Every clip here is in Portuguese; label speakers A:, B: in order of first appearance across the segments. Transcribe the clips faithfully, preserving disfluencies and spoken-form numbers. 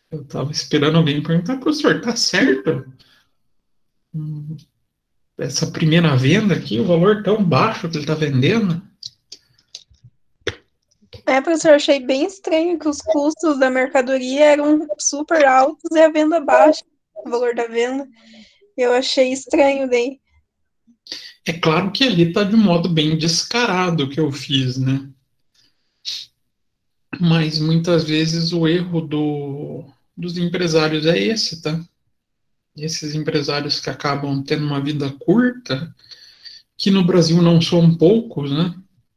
A: Eu estava esperando alguém perguntar, professor, tá certo? Hum, Essa primeira venda aqui, o valor tão baixo que ele está vendendo?
B: É, professor, eu achei bem estranho que os custos da mercadoria eram super altos e a venda baixa, o valor da venda. Eu achei estranho daí.
A: É claro que ali está de modo bem descarado que eu fiz, né? Mas muitas vezes o erro do, dos empresários é esse, tá? Esses empresários que acabam tendo uma vida curta, que no Brasil não são poucos, né?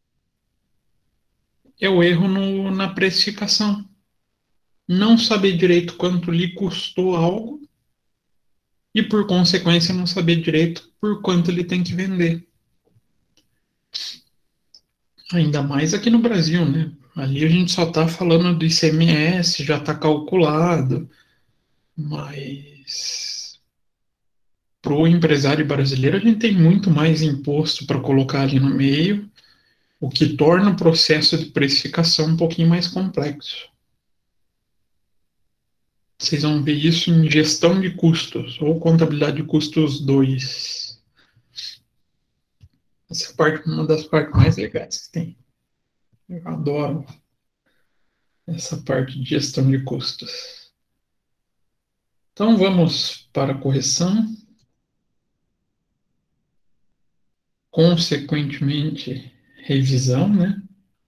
A: É o erro no, na precificação. Não saber direito quanto lhe custou algo e, por consequência, não saber direito por quanto ele tem que vender. Ainda mais aqui no Brasil, né? Ali a gente só está falando do I C M S, já está calculado, mas para o empresário brasileiro a gente tem muito mais imposto para colocar ali no meio, o que torna o processo de precificação um pouquinho mais complexo. Vocês vão ver isso em gestão de custos ou contabilidade de custos dois. Essa parte é uma das partes mais legais que tem. Eu adoro essa parte de gestão de custos. Então vamos para a correção. Consequentemente, revisão, né?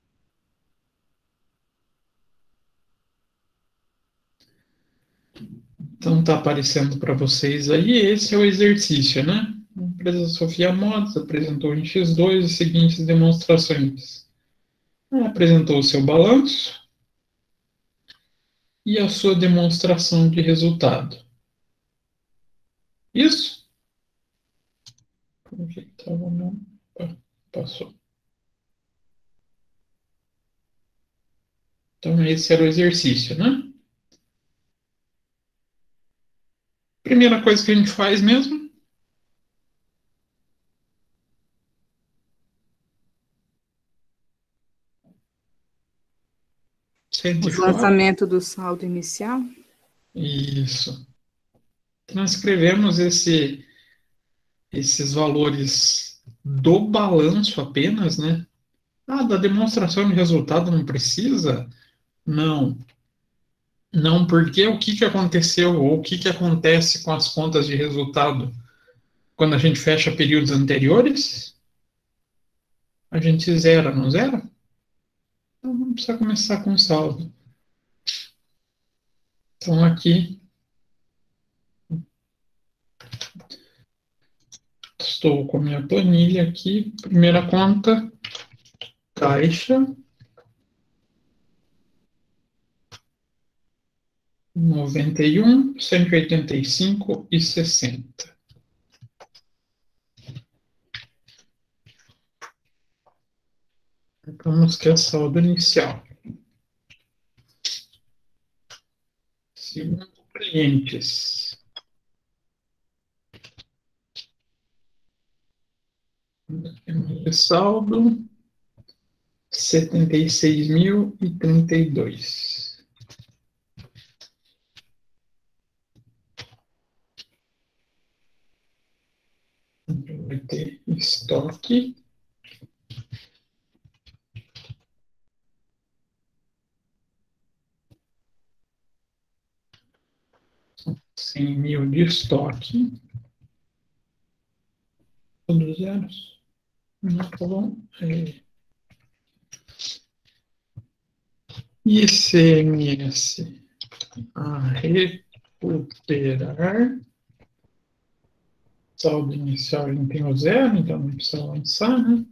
A: Então tá aparecendo para vocês aí, esse é o exercício, né? A empresa Sofia Modas apresentou em X dois as seguintes demonstrações. Ela apresentou o seu balanço e a sua demonstração de resultado. Isso? Projetava não. Passou. Então esse era o exercício, né? Primeira coisa que a gente faz mesmo,
C: O
A: cento e quatro.
C: lançamento do saldo inicial?
A: Isso. Transcrevemos esse, esses valores do balanço apenas, né? Ah, da demonstração de resultado não precisa? Não. Não, porque o que, que aconteceu ou o que, que acontece com as contas de resultado quando a gente fecha períodos anteriores? A gente zera, não zera? Então não precisa começar com saldo. Então aqui estou com a minha planilha aqui. Primeira conta, caixa, noventa e um, cento e oitenta e cinco e sessenta. Vamos que é saldo inicial. Segundo, clientes. Saldo setenta e seis mil e trinta e dois. Vai ter estoque. cem mil de estoque. Todos zeros. Não, tá bom. É. I C M S a recuperar. Saldo inicial ele tem o zero, então não precisa lançar, né?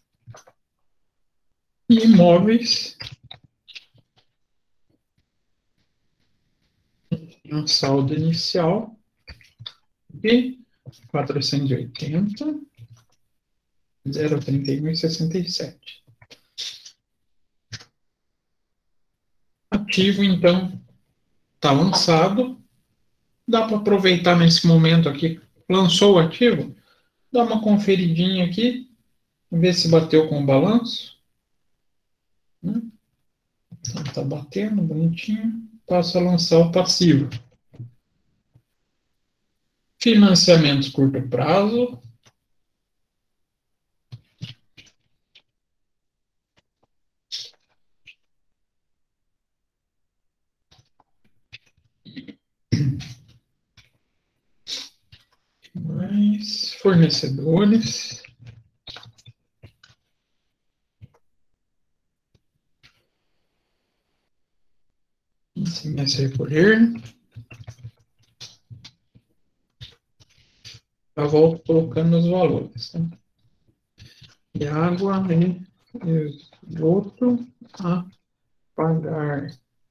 A: E imóveis. Tem um saldo inicial de quatrocentos e oitenta, zero vírgula trinta e um e sessenta e sete. Ativo, então, está lançado. Dá para aproveitar nesse momento aqui. Lançou o ativo? Dá uma conferidinha aqui, ver se bateu com o balanço. Né? Então, tá batendo, bonitinho. passo a lançar o passivo. Financiamentos curto prazo. Mais fornecedores. Começa a recolher. Eu volto colocando os valores. Tá? E água e esgoto a pagar.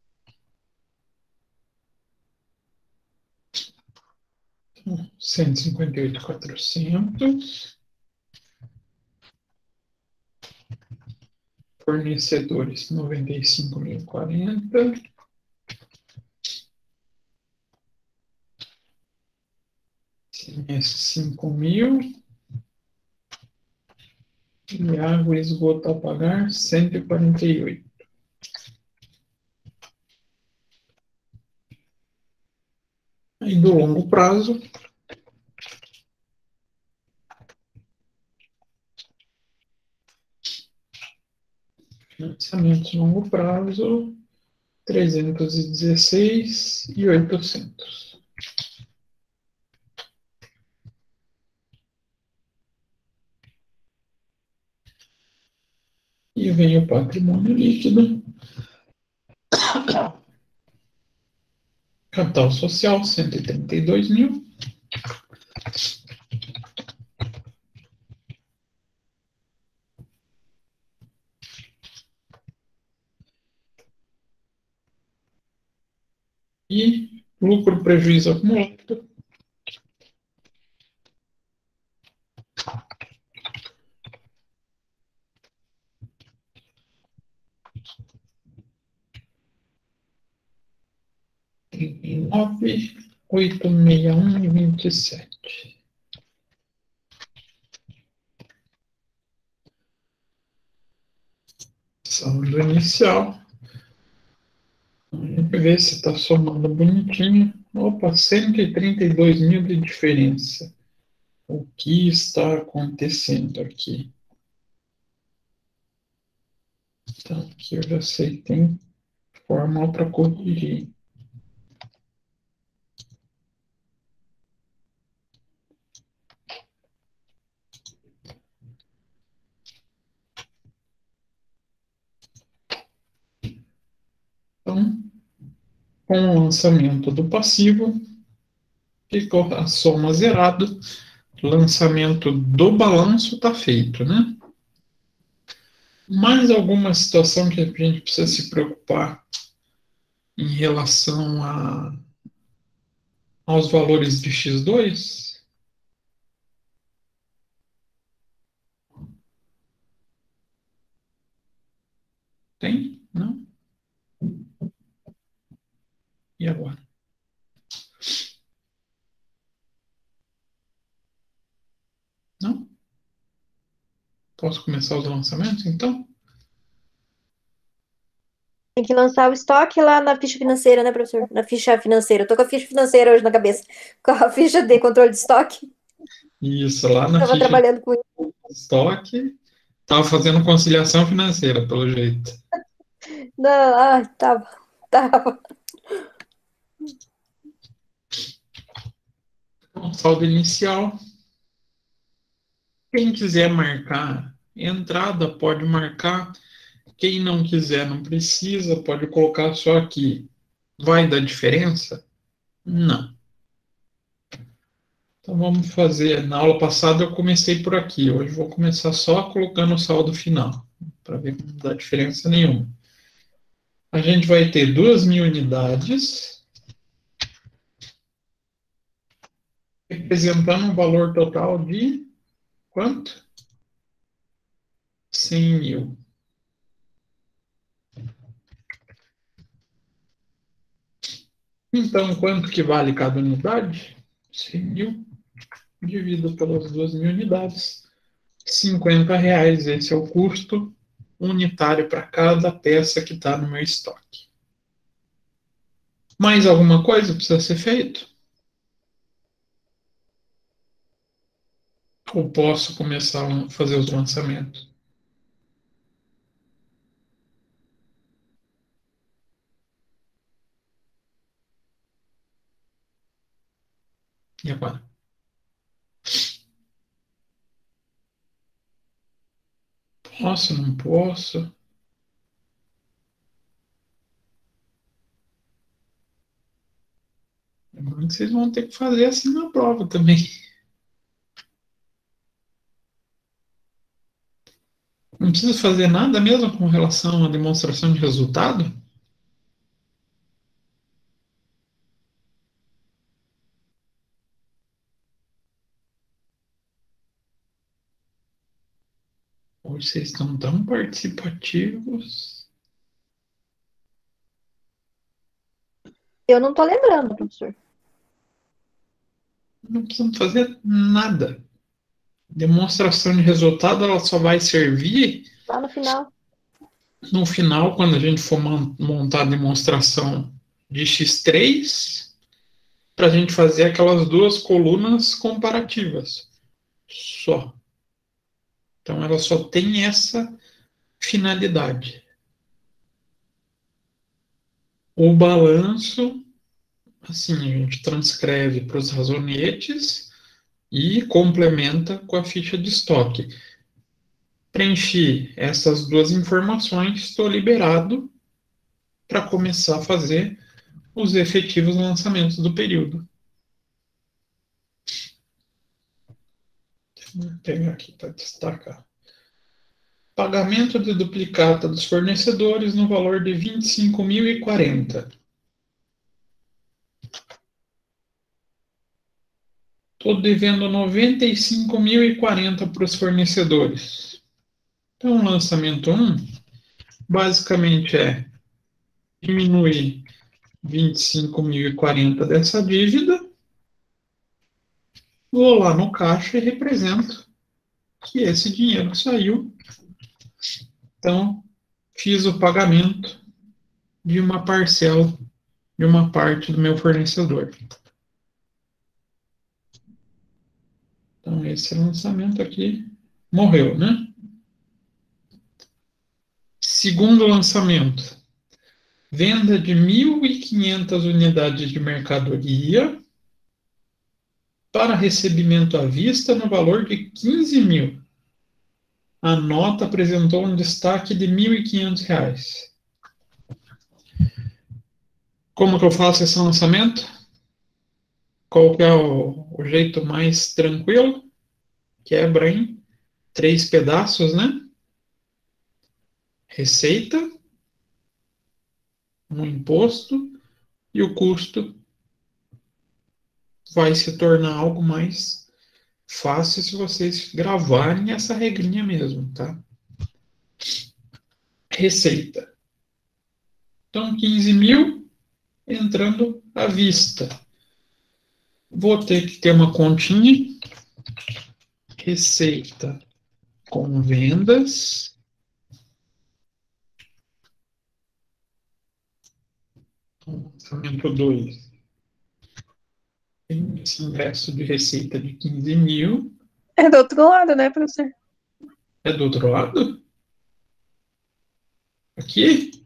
A: cento e cinquenta e oito mil e quatrocentos. Fornecedores, noventa e cinco mil e quarenta. C M S, cinco mil. E água e esgoto a pagar, cento e quarenta e oito. Aí do longo prazo, financiamentos longo prazo, trezentos e dezesseis mil e oitocentos. E vem o patrimônio líquido. Capital social, cento e trinta e dois mil. E lucro prejuízo acumulado. nove, oito, seis um e vinte e sete. Saldo inicial. Vamos ver se está somando bonitinho. Opa, cento e trinta e dois mil de diferença. O que está acontecendo aqui? Então, aqui eu já sei, tem fórmula para corrigir. Então, com o lançamento do passivo, ficou a soma zerada. Lançamento do balanço está feito, né? Mais alguma situação que a gente precisa se preocupar em relação a, aos valores de X dois? Tem? Não? E agora? Não? Posso começar os lançamentos, então?
D: Tem que lançar o estoque lá na ficha financeira, né, professor? Na ficha financeira. Eu tô com a ficha financeira hoje na cabeça. Com a ficha de controle de estoque.
A: Isso, lá na
D: Estava
A: ficha
D: trabalhando com isso.
A: de estoque, estava fazendo conciliação financeira, pelo jeito.
D: Não, ah, tava. Tava.
A: Então, saldo inicial. Quem quiser marcar entrada, pode marcar. Quem não quiser, não precisa, pode colocar só aqui. Vai dar diferença? Não. Então vamos fazer. Na aula passada eu comecei por aqui. Hoje vou começar só colocando o saldo final, para ver que não dá diferença nenhuma. A gente vai ter duas mil unidades, representando um valor total de quanto? cem mil. Então, quanto que vale cada unidade? cem mil dividido pelas duas mil unidades. cinquenta reais, esse é o custo unitário para cada peça que está no meu estoque. Mais alguma coisa precisa ser feito? Ou posso começar a fazer os lançamentos? E agora? Posso, não posso? Lembrando que vocês vão ter que fazer assim na prova também. Não precisa fazer nada mesmo com relação à demonstração de resultado? Hoje vocês estão tão participativos.
D: Eu não tô lembrando, professor.
A: Não precisamos fazer nada. Demonstração de resultado, ela só vai servir
D: Lá no final.
A: no final, quando a gente for montar a demonstração de X três, para a gente fazer aquelas duas colunas comparativas. Só. Então, ela só tem essa finalidade. O balanço, assim, a gente transcreve para os razonetes e complementa com a ficha de estoque. Preenchi essas duas informações, estou liberado para começar a fazer os efetivos lançamentos do período. Vou pegar aqui para destacar. Pagamento de duplicata dos fornecedores no valor de vinte e cinco mil e quarenta. Estou devendo noventa e cinco mil e quarenta para os fornecedores. Então, o lançamento um, basicamente é diminuir vinte e cinco mil e quarenta dessa dívida, vou lá no caixa e represento que esse dinheiro saiu. Então, fiz o pagamento de uma parcela, de uma parte do meu fornecedor. Então, esse lançamento aqui morreu, né? Segundo lançamento, venda de mil e quinhentas unidades de mercadoria para recebimento à vista no valor de quinze mil. A nota apresentou um destaque de mil e quinhentos reais. Como que eu faço esse lançamento? Qual que é o, o jeito mais tranquilo? Quebra em três pedaços, né? Receita, um imposto e o custo vai se tornar algo mais fácil se vocês gravarem essa regrinha mesmo, tá? Receita. Então, quinze mil entrando à vista. Vou ter que ter uma continha. Receita com vendas. Lançamento dois. Tem esse ingresso de receita de quinze mil.
B: É do outro lado, né, professor?
A: É do outro lado? Aqui?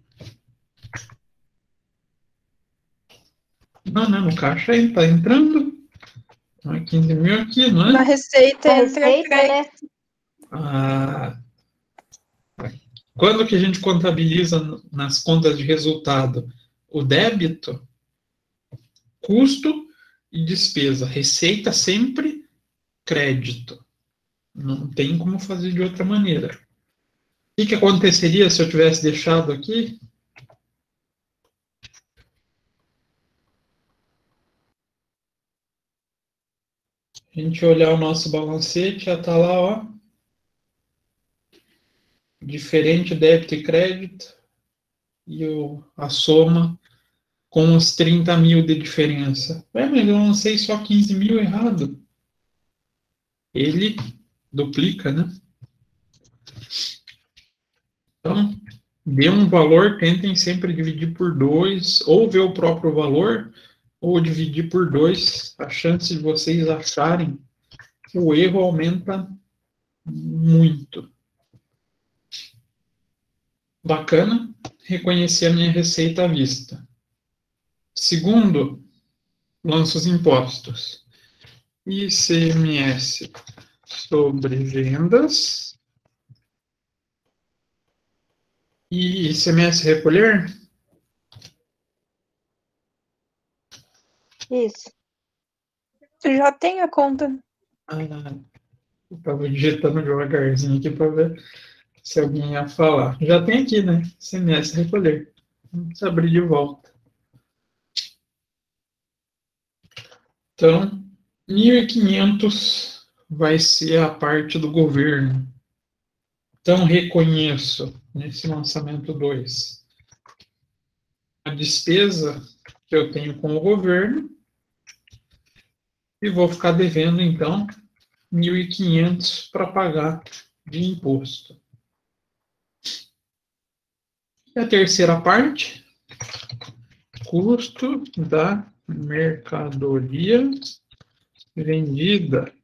A: Não, não, no caixa aí, tá entrando. Não é quinze mil aqui, não é?
B: Na receita
D: A
B: entra
D: receita,
B: crédito.
D: né?
A: Ah, quando que a gente contabiliza nas contas de resultado o débito, custo e despesa. Receita sempre crédito. Não tem como fazer de outra maneira. O que, que aconteceria se eu tivesse deixado aqui? A gente olhar o nosso balancete, já está lá, ó. Diferente débito e crédito. E o, a soma com os trinta mil de diferença. Ué, mas eu lancei só quinze mil errado. Ele duplica, né? Então, dê um valor, tentem sempre dividir por dois, ou ver o próprio valor, ou dividir por dois. A chance de vocês acharem o erro aumenta muito. Bacana, reconhecer a minha receita à vista. Segundo, lanço os impostos. I C M S sobre vendas. E I C M S recolher?
D: Isso.
B: Já tem a conta.
A: Ah, eu estava digitando devagarzinho aqui para ver se alguém ia falar. Já tem aqui, né? I C M S recolher. Vamos abrir de volta. Então, mil e quinhentos vai ser a parte do governo. Então, reconheço nesse lançamento dois a despesa que eu tenho com o governo e vou ficar devendo, então, mil e quinhentos para pagar de imposto. E a terceira parte, custo da mercadoria vendida.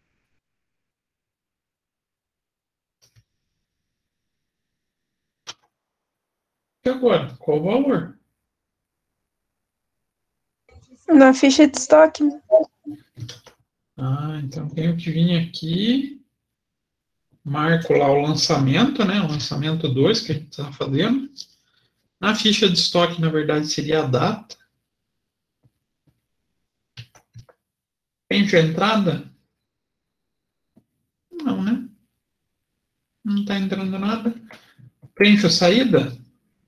A: E agora, qual o valor?
B: Na ficha de estoque.
A: Ah, então tenho que vir aqui, marco lá o lançamento, né? O lançamento dois que a gente está fazendo. Na ficha de estoque, na verdade, seria a data. Preenche a entrada? Não, né? Não está entrando nada. Preenche a saída?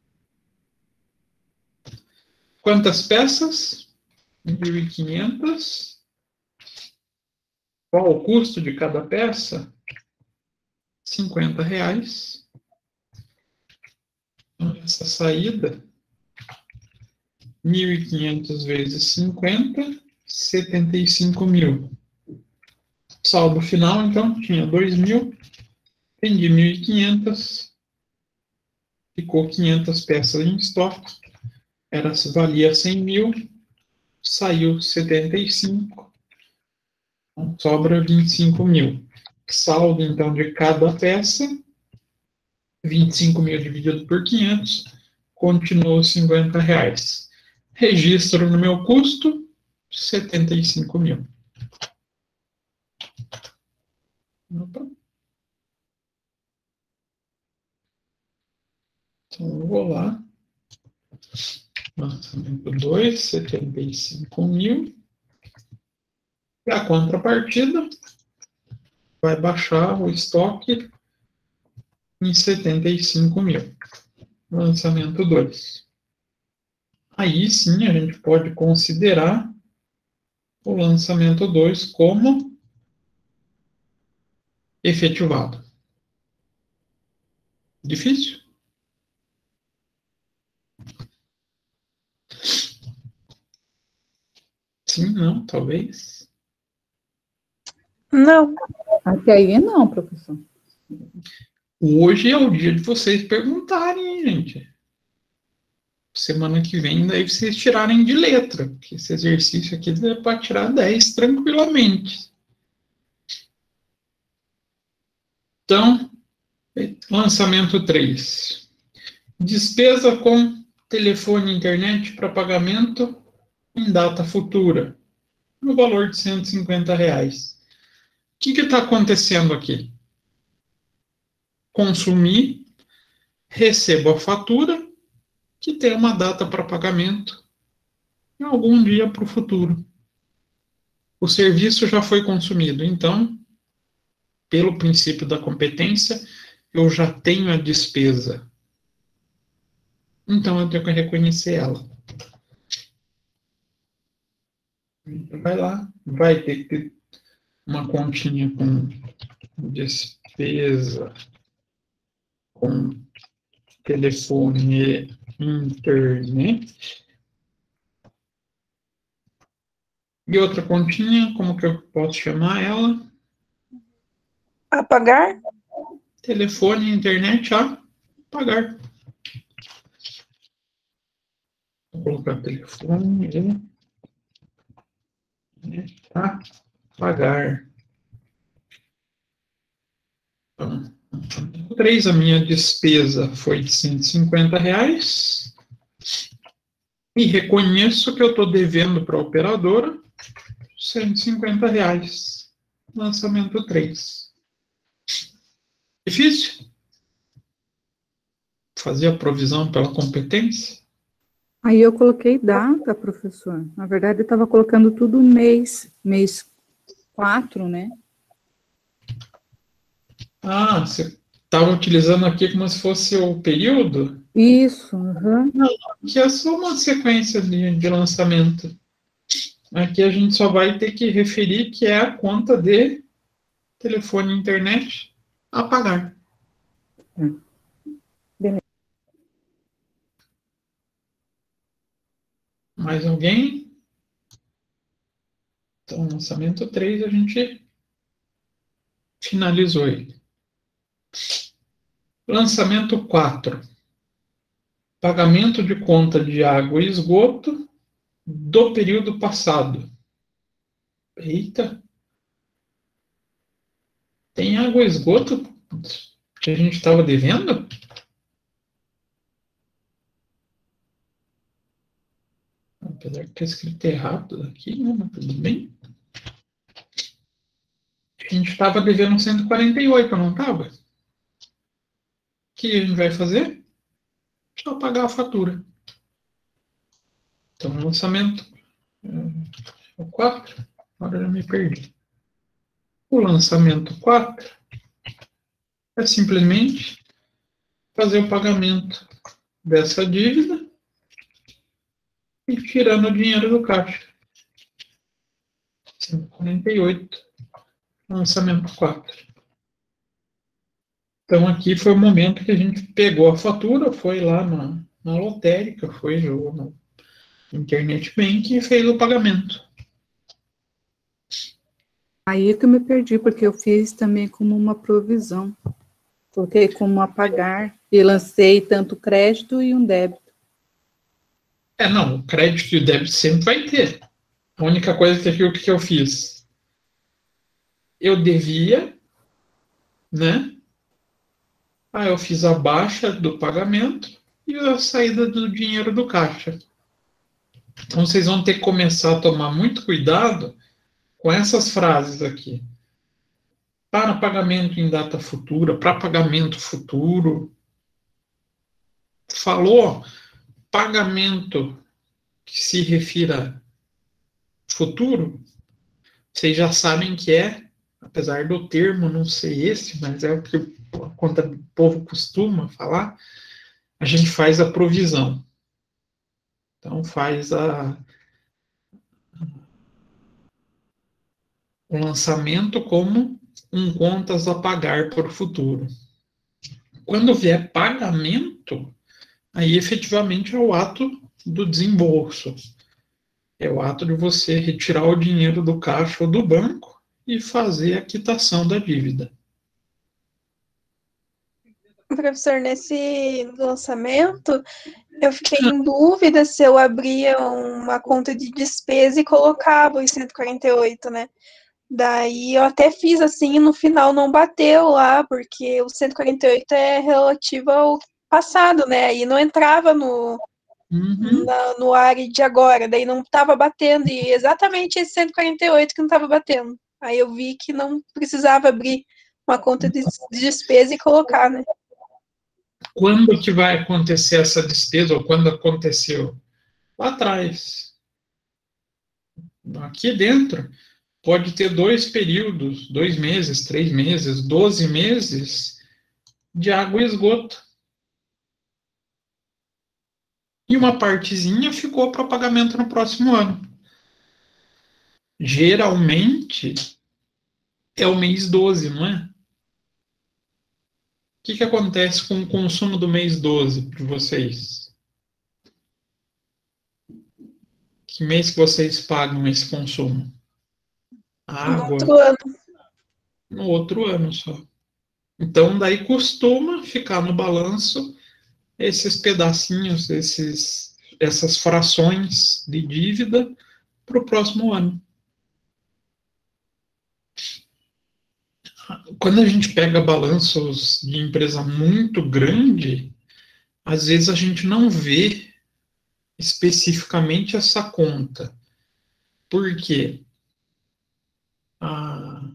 A: Quantas peças? mil e quinhentas. Qual o custo de cada peça? cinquenta reais. Então, essa saída, mil e quinhentos vezes cinquenta, setenta e cinco mil. Saldo final, então, tinha dois mil, vendi mil e quinhentos, ficou quinhentas peças em estoque, era, valia cem mil, saiu setenta e cinco, então sobra vinte e cinco mil. Saldo, então, de cada peça, vinte e cinco mil dividido por quinhentos, continuou cinquenta reais. Registro no meu custo, setenta e cinco mil. Opa. Então, eu vou lá. Lançamento dois, setenta e cinco mil. E a contrapartida vai baixar o estoque em setenta e cinco mil. Lançamento dois. Aí sim a gente pode considerar o lançamento dois como efetivado. Difícil? Sim, não, talvez.
B: Não.
C: Até aí não, professor.
A: Hoje é o dia de vocês perguntarem, gente. Semana que vem, daí vocês tirarem de letra, porque esse exercício aqui dá para tirar dez tranquilamente. Então, lançamento três. Despesa com telefone e internet para pagamento em data futura, no valor de cento e cinquenta reais. O que está acontecendo aqui? Consumi, recebo a fatura, que tem uma data para pagamento em algum dia para o futuro. O serviço já foi consumido, então, pelo princípio da competência, eu já tenho a despesa. Então, eu tenho que reconhecer ela. Vai lá, vai ter que ter uma continha com despesa, com telefone e internet. E outra continha, como que eu posso chamar ela?
B: Apagar?
A: Telefone e internet a pagar. colocar telefone e para pagar. Então, três, a minha despesa foi de cento e cinquenta reais. E reconheço que eu estou devendo para a operadora cento e cinquenta reais. Lançamento três. Difícil? Fazer a provisão pela competência?
C: Aí eu coloquei data, professor. Na verdade, eu estava colocando tudo mês, mês quatro, né?
A: Ah, você estava utilizando aqui como se fosse o período?
C: Isso, uhum.
A: Que é só uma sequência de, de lançamento. Aqui a gente só vai ter que referir que é a conta de telefone e internet a pagar.
C: Beleza.
A: Mais alguém? Então, lançamento três, a gente finalizou ele. Lançamento quatro. Pagamento de conta de água e esgoto do período passado. Eita! Tem água e esgoto que a gente estava devendo? Apesar de ter escrito errado aqui, né? Mas tudo bem. A gente estava devendo cento e quarenta e oito, não estava? O que a gente vai fazer? Só pagar a fatura. Então, lançamento o quatro. Agora eu já me perdi. O lançamento quatro é simplesmente fazer o pagamento dessa dívida e tirando o dinheiro do caixa. cento e quarenta e oito. Lançamento quatro. Então, aqui foi o momento que a gente pegou a fatura, foi lá na, na lotérica, foi no Internet Bank e fez o pagamento.
C: Aí que eu me perdi, porque eu fiz também como uma provisão. Coloquei como a pagar e lancei tanto crédito e um débito.
A: É, não, o crédito e o débito sempre vai ter. A única coisa que o que eu fiz? Eu devia, né? Aí eu fiz a baixa do pagamento e a saída do dinheiro do caixa. Então vocês vão ter que começar a tomar muito cuidado com essas frases aqui. Para pagamento em data futura, para pagamento futuro. Falou pagamento que se refira futuro, vocês já sabem que é, apesar do termo não ser esse, mas é o que o povo costuma falar, a gente faz a provisão. Então, faz a, o lançamento como um contas a pagar por futuro. Quando vier pagamento, aí efetivamente é o ato do desembolso. É o ato de você retirar o dinheiro do caixa ou do banco e fazer a quitação da dívida.
B: Professor, nesse lançamento, eu fiquei em dúvida se eu abria uma conta de despesa e colocava os cento e quarenta e oito, né? Daí eu até fiz assim e no final não bateu lá, porque o cento e quarenta e oito é relativo ao passado, né? Aí não entrava no,
A: Uhum.
B: na, no área de agora, daí não estava batendo, e exatamente esse cento e quarenta e oito que não estava batendo. Aí eu vi que não precisava abrir uma conta de despesa e colocar, né?
A: Quando que vai acontecer essa despesa, ou quando aconteceu? Lá atrás. Aqui dentro, pode ter dois períodos, dois meses, três meses, doze meses de água e esgoto. E uma partezinha ficou para pagamento no próximo ano. Geralmente, é o mês doze, não é? O que, que acontece com o consumo do mês doze para vocês? Que mês que vocês pagam esse consumo? A
B: No
A: água.
B: outro ano.
A: No outro ano só. Então, daí costuma ficar no balanço esses pedacinhos, esses essas frações de dívida para o próximo ano. Quando a gente pega balanços de empresa muito grande, às vezes a gente não vê especificamente essa conta. Por quê? A,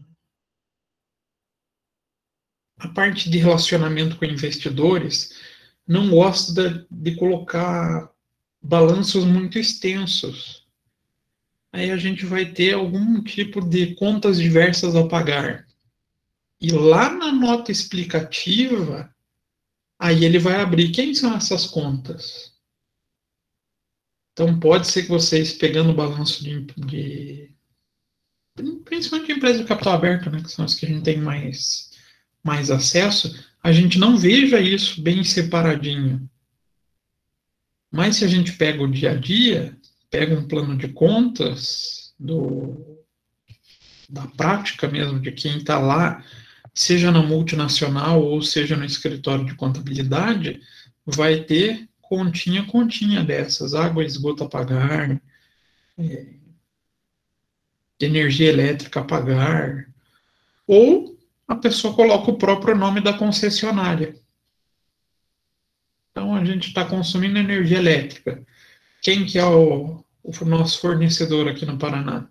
A: a parte de relacionamento com investidores não gosta de, de colocar balanços muito extensos. Aí a gente vai ter algum tipo de contas diversas a pagar. E lá na nota explicativa, aí ele vai abrir quem são essas contas. Então pode ser que vocês, pegando o balanço de, de principalmente de empresas de capital aberto, né, que são as que a gente tem mais, mais acesso, a gente não veja isso bem separadinho. Mas se a gente pega o dia a dia, pega um plano de contas do, da prática mesmo, de quem está lá, seja na multinacional ou seja no escritório de contabilidade, vai ter continha, continha dessas, água, esgoto a pagar, é, energia elétrica a pagar, ou a pessoa coloca o próprio nome da concessionária. Então, a gente está consumindo energia elétrica. Quem que é o, o nosso fornecedor aqui no Paraná?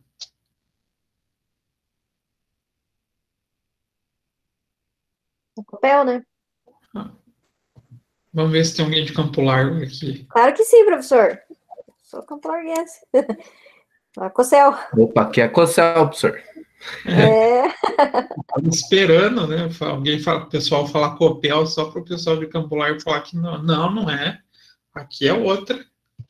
D: O papel, né?
A: Ah, vamos ver se tem alguém de Campo Largo aqui.
D: Claro que sim, professor. Sou campolarguense. A Cocel.
E: Opa, aqui é a Cocel, professor.
D: É.
A: Estamos esperando, né? Alguém fala, o pessoal falar Copel só para o pessoal de Campo Largo falar que não, não, não é. Aqui é outra.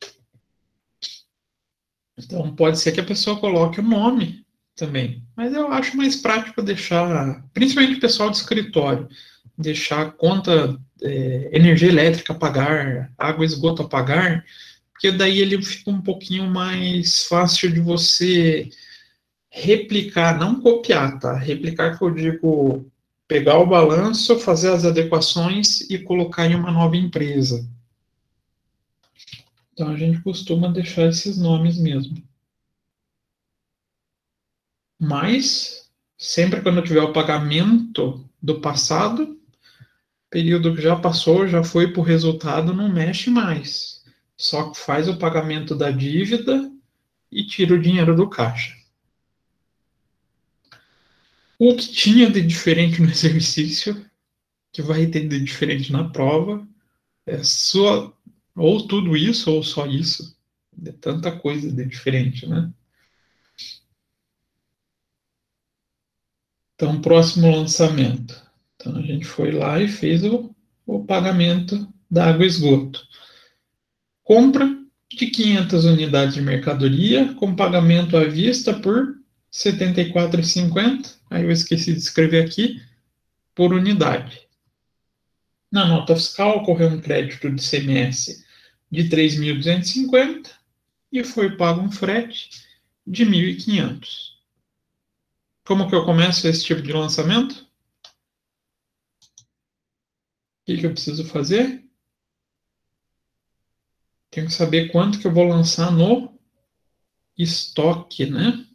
A: Então pode ser que a pessoa coloque o nome também. Mas eu acho mais prático deixar, principalmente o pessoal de escritório, deixar a conta é, energia elétrica a pagar, água e esgoto a pagar, porque daí ele fica um pouquinho mais fácil de você replicar, não copiar, tá? Replicar que eu digo pegar o balanço, fazer as adequações e colocar em uma nova empresa. Então a gente costuma deixar esses nomes mesmo. Mas, sempre quando tiver o pagamento do passado, período que já passou, já foi para o resultado, não mexe mais. Só faz o pagamento da dívida e tira o dinheiro do caixa. O que tinha de diferente no exercício, que vai ter de diferente na prova, é só ou tudo isso ou só isso. É tanta coisa de diferente, né? Então, próximo lançamento. Então, a gente foi lá e fez o, o pagamento da água e esgoto. Compra de quinhentas unidades de mercadoria, com pagamento à vista por setenta e quatro reais e cinquenta centavos. Aí eu esqueci de escrever aqui, por unidade. Na nota fiscal, ocorreu um crédito de I C M S de três mil duzentos e cinquenta e foi pago um frete de mil e quinhentos. Como que eu começo esse tipo de lançamento? O que, que eu preciso fazer? Tenho que saber quanto que eu vou lançar no estoque, né?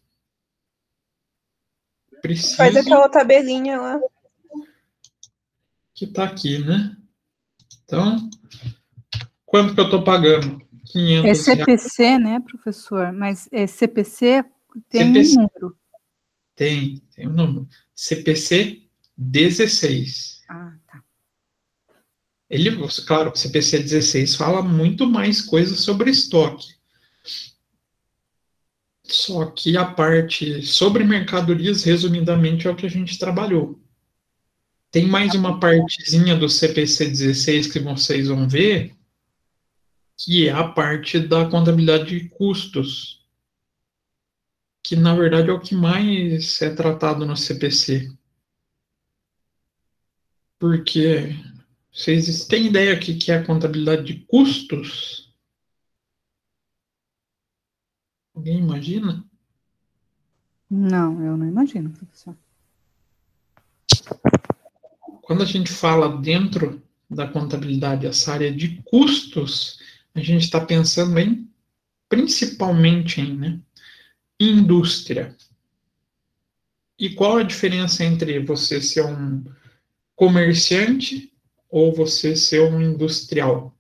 A: Preciso...
B: Faz aquela tabelinha lá.
A: Que está aqui, né? Então, quanto que eu estou pagando?
C: É C P C, né, professor? Mas é C P C tem
A: C P C.
C: um número.
A: Tem, tem um número. C P C dezesseis.
C: Ah, tá.
A: Ele, claro, o C P C dezesseis fala muito mais coisas sobre estoque. Só que a parte sobre mercadorias, resumidamente, é o que a gente trabalhou. Tem mais uma partezinha do C P C dezesseis que vocês vão ver, que é a parte da contabilidade de custos, que na verdade é o que mais é tratado no C P C. Porque vocês têm ideia do que é a contabilidade de custos? Alguém imagina?
C: Não, eu não imagino, professor.
A: Quando a gente fala dentro da contabilidade essa área de custos, a gente está pensando em, principalmente em, né, indústria. E qual a diferença entre você ser um comerciante ou você ser um industrial?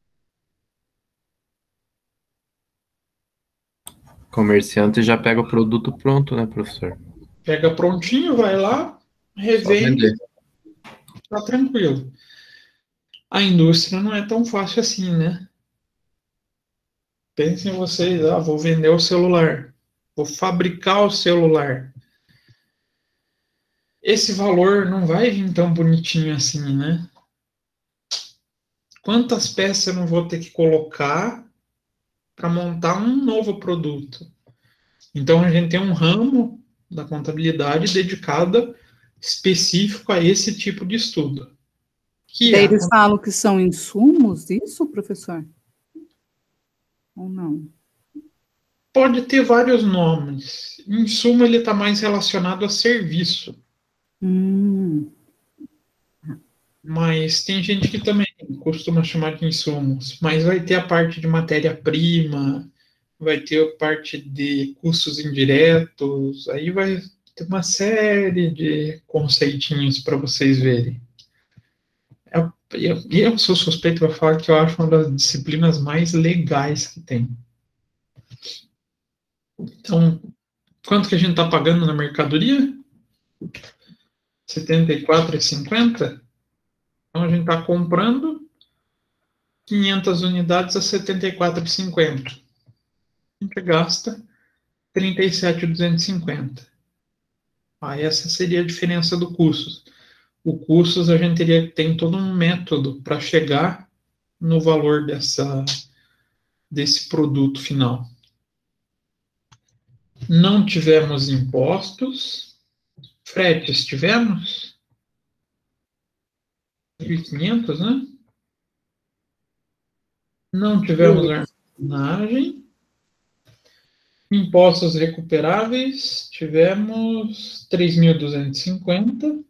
E: Comerciante já pega o produto pronto, né, professor?
A: Pega prontinho, vai lá,
E: Só
A: revende,
E: vender.
A: tá tranquilo. A indústria não é tão fácil assim, né? Pensem vocês, ah, vou vender o celular, vou fabricar o celular. Esse valor não vai vir tão bonitinho assim, né? Quantas peças eu não vou ter que colocar para montar um novo produto? Então a gente tem um ramo da contabilidade dedicado específico a esse tipo de estudo. Que
C: Daí
A: é a
C: eles falam que são insumos, isso, professor? Ou não?
A: Pode ter vários nomes. Em suma, ele está mais relacionado a serviço.
C: Hum,
A: Mas tem gente que também costuma chamar de insumos. Mas vai ter a parte de matéria-prima, vai ter a parte de custos indiretos, aí vai ter uma série de conceitinhos para vocês verem. Eu, eu, eu sou suspeito para falar que eu acho uma das disciplinas mais legais que tem. Então, quanto que a gente está pagando na mercadoria? setenta e quatro reais e cinquenta centavos. Então, a gente está comprando quinhentas unidades a setenta e quatro reais e cinquenta centavos. A gente gasta trinta e sete mil duzentos e cinquenta. Ah, essa seria a diferença do custos. O custos a gente teria, tem todo um método para chegar no valor dessa, desse produto final. Não tivemos impostos. Fretes tivemos? mil e quinhentos, né? Não tivemos armazenagem. Impostos recuperáveis, tivemos três mil duzentos e cinquenta.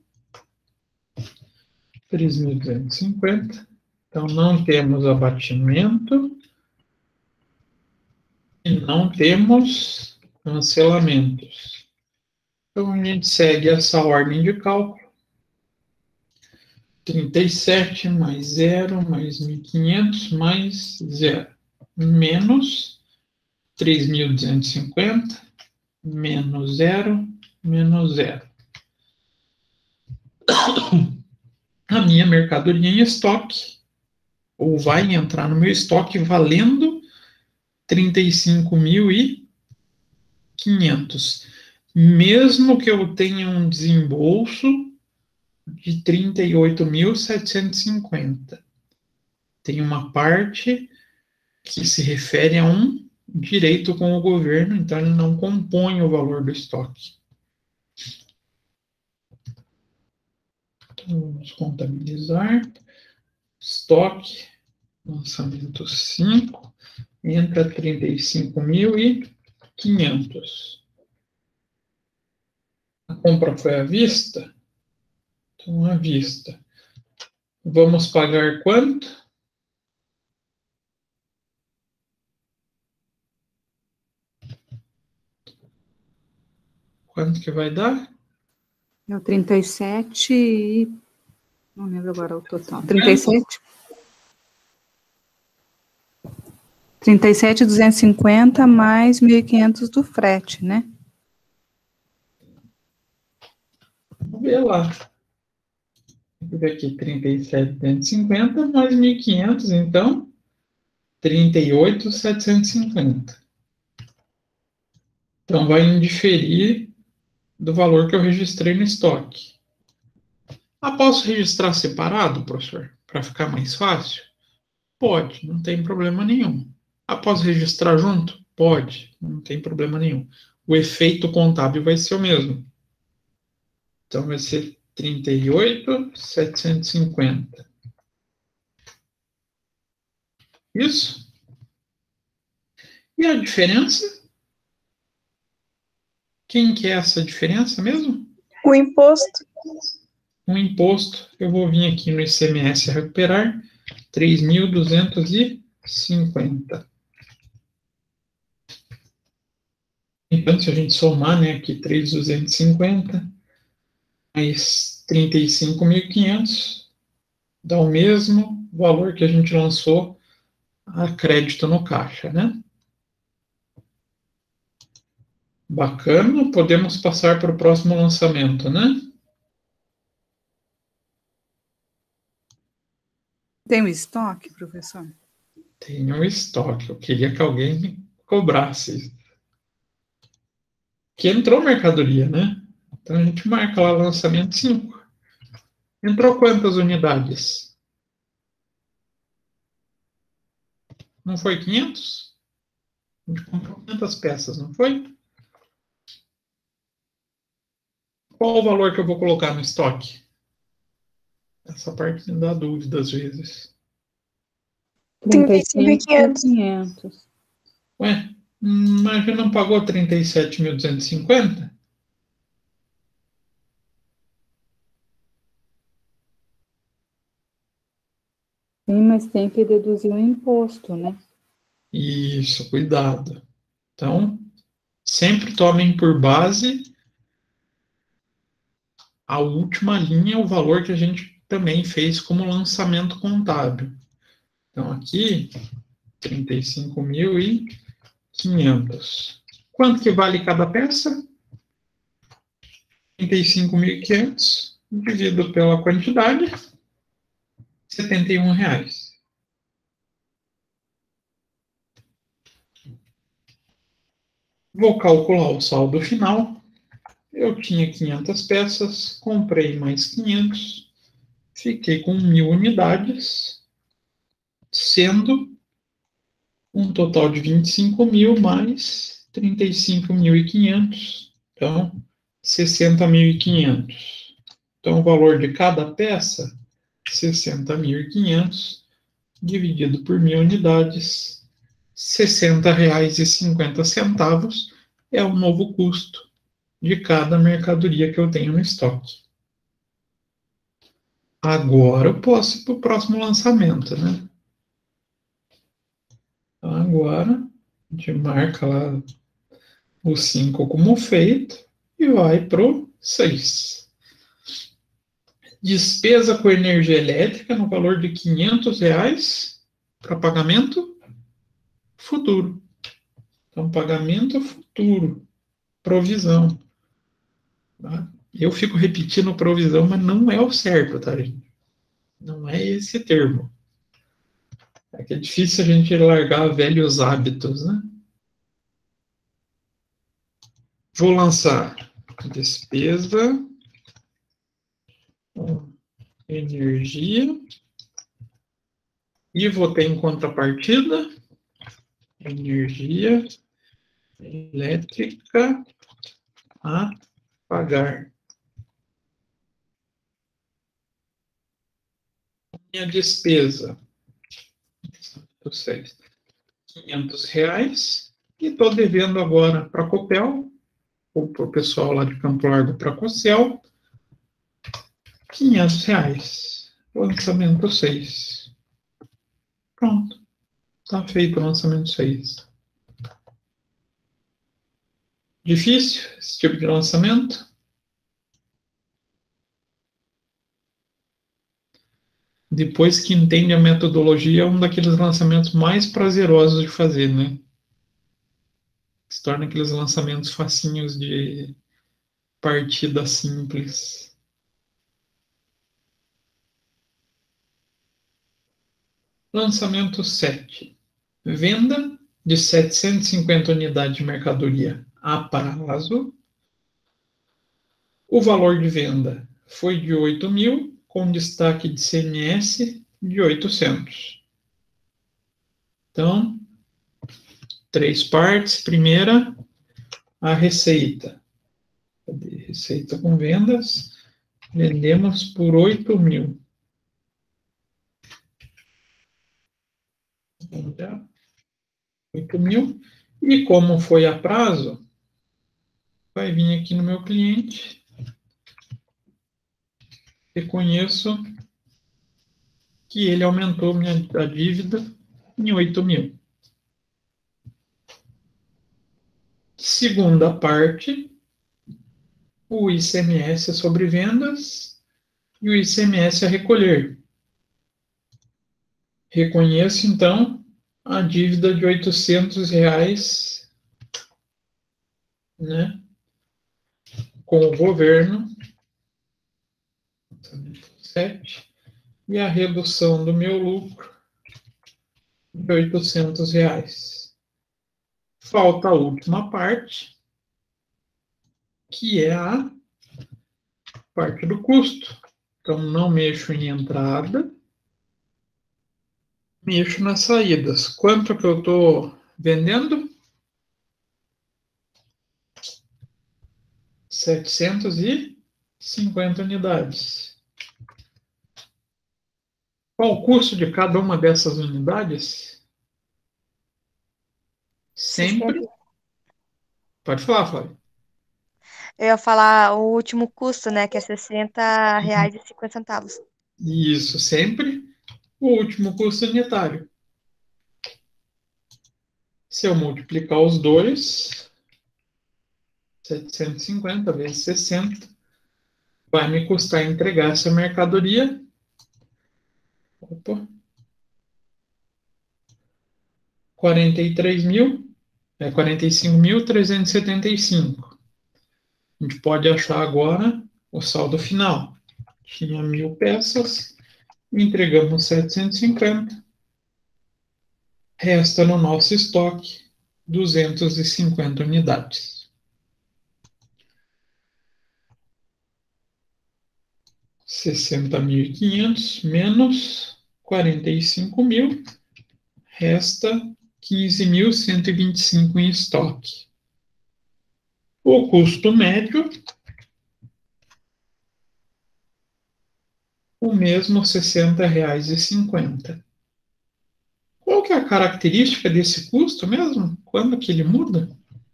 A: três mil duzentos e cinquenta. Então, não temos abatimento. E não temos cancelamentos. Então, a gente segue essa ordem de cálculo. trinta e sete mais zero, mais mil e quinhentos, mais zero. Menos três mil duzentos e cinquenta, menos zero, menos zero. A minha mercadoria em estoque, ou vai entrar no meu estoque valendo trinta e cinco mil e quinhentos. Mesmo que eu tenha um desembolso de trinta e oito mil setecentos e cinquenta. Tem uma parte que se refere a um direito com o governo, então ele não compõe o valor do estoque. Então, vamos contabilizar. Estoque, lançamento cinco, entra trinta e cinco mil e quinhentos. A compra foi à vista? Então, à vista. Vamos pagar quanto? Quanto que vai dar?
C: é o trinta e sete e... Não lembro agora o total. trinta e sete? trinta e sete mil duzentos e cinquenta mais mil e quinhentos do frete, né?
A: Vamos ver lá. Vou ver aqui, trinta e sete mil duzentos e cinquenta mais mil e quinhentos, então, trinta e oito mil setecentos e cinquenta. Então, vai indiferir do valor que eu registrei no estoque. Ah, posso registrar separado, professor? Para ficar mais fácil? Pode, não tem problema nenhum. Ah, posso registrar junto? Pode, não tem problema nenhum. O efeito contábil vai ser o mesmo. Então, vai ser trinta e oito mil setecentos e cinquenta. Isso? E a diferença? Quem que é essa diferença mesmo?
B: O imposto.
A: O imposto, eu vou vir aqui no I C M S recuperar três mil duzentos e cinquenta. Então, se a gente somar, né, aqui três mil duzentos e cinquenta mais trinta e cinco mil e quinhentos, dá o mesmo valor que a gente lançou a crédito no caixa, né? Bacana, podemos passar para o próximo lançamento, né?
C: Tem um estoque, professor?
A: Tem um estoque, eu queria que alguém me cobrasse. Que entrou mercadoria, né? Então a gente marca lá lançamento cinco. Entrou quantas unidades? Não foi quinhentos? A gente comprou quinhentas peças, não foi? Qual o valor que eu vou colocar no estoque? Essa parte me dá dúvida às vezes.
B: trinta e cinco mil e quinhentos.
C: quinhentos.
A: Ué, mas já não pagou trinta e sete mil duzentos e cinquenta?
C: Sim, mas tem que deduzir o imposto, né?
A: Isso, cuidado. Então, sempre tomem por base a última linha, o valor que a gente também fez como lançamento contábil. Então, aqui, trinta e cinco mil e quinhentos. Quanto que vale cada peça? trinta e cinco mil e quinhentos dividido pela quantidade, setenta e um reais. Vou calcular o saldo final. Eu tinha quinhentas peças, comprei mais quinhentos, fiquei com mil unidades, sendo um total de vinte e cinco mil mais trinta e cinco mil e quinhentos, então sessenta mil e quinhentos. Então o valor de cada peça, sessenta mil e quinhentos, dividido por mil unidades, sessenta reais e cinquenta centavos é o novo custo de cada mercadoria que eu tenho no estoque. Agora eu posso ir para o próximo lançamento, né? Então, agora, a gente marca lá o cinco como feito e vai para o seis. Despesa com energia elétrica no valor de quinhentos reais para pagamento futuro. Então, pagamento futuro, provisão. Tá? Eu fico repetindo provisão, mas não é o certo, tá, gente? Não é esse termo. É que é difícil a gente largar velhos hábitos, né? Vou lançar despesa, energia, e vou ter em contrapartida energia elétrica a pagar. Minha despesa, quinhentos reais, e estou devendo agora para a Copel, ou para o pessoal lá de Campo Largo para a Cocel, quinhentos reais. Lançamento seis. Pronto. Está feito o lançamento seis. Difícil esse tipo de lançamento? Depois que entende a metodologia, é um daqueles lançamentos mais prazerosos de fazer, né? Se torna aqueles lançamentos facinhos de partida simples. Lançamento sete. Venda de setecentas e cinquenta unidades de mercadoria a prazo. O valor de venda foi de oito mil, com destaque de C M S de oitocentos. Então, três partes. Primeira, a receita. Receita com vendas. Vendemos por oito mil. oito mil. E como foi a prazo, vai vir aqui no meu cliente. Reconheço que ele aumentou minha, a dívida em oito mil. Segunda parte, o I C M S sobre vendas e o I C M S a recolher. Reconheço, então, a dívida de oitocentos reais, né, com o governo, sete, e a redução do meu lucro de oitocentos reais. Falta a última parte, que é a parte do custo. Então, não mexo em entrada, mexo nas saídas. Quanto que eu estou vendendo? setecentas e cinquenta unidades. Qual o custo de cada uma dessas unidades? Sempre. Pode falar, Flávio.
F: Eu ia falar o último custo, né? Que é sessenta reais e cinquenta centavos.
A: Isso, sempre o último custo unitário. Se eu multiplicar os dois, setecentos e cinquenta vezes sessenta, vai me custar entregar essa mercadoria. Opa. quarenta e três mil, é quarenta e cinco mil trezentos e setenta e cinco. A gente pode achar agora o saldo final. Tinha mil peças, entregamos setecentos e cinquenta. Resta no nosso estoque duzentas e cinquenta unidades. sessenta mil e quinhentos menos quarenta e cinco mil, resta quinze mil cento e vinte e cinco em estoque. O custo médio, o mesmo sessenta reais e cinquenta. Qual que é a característica desse custo mesmo? Quando que ele muda?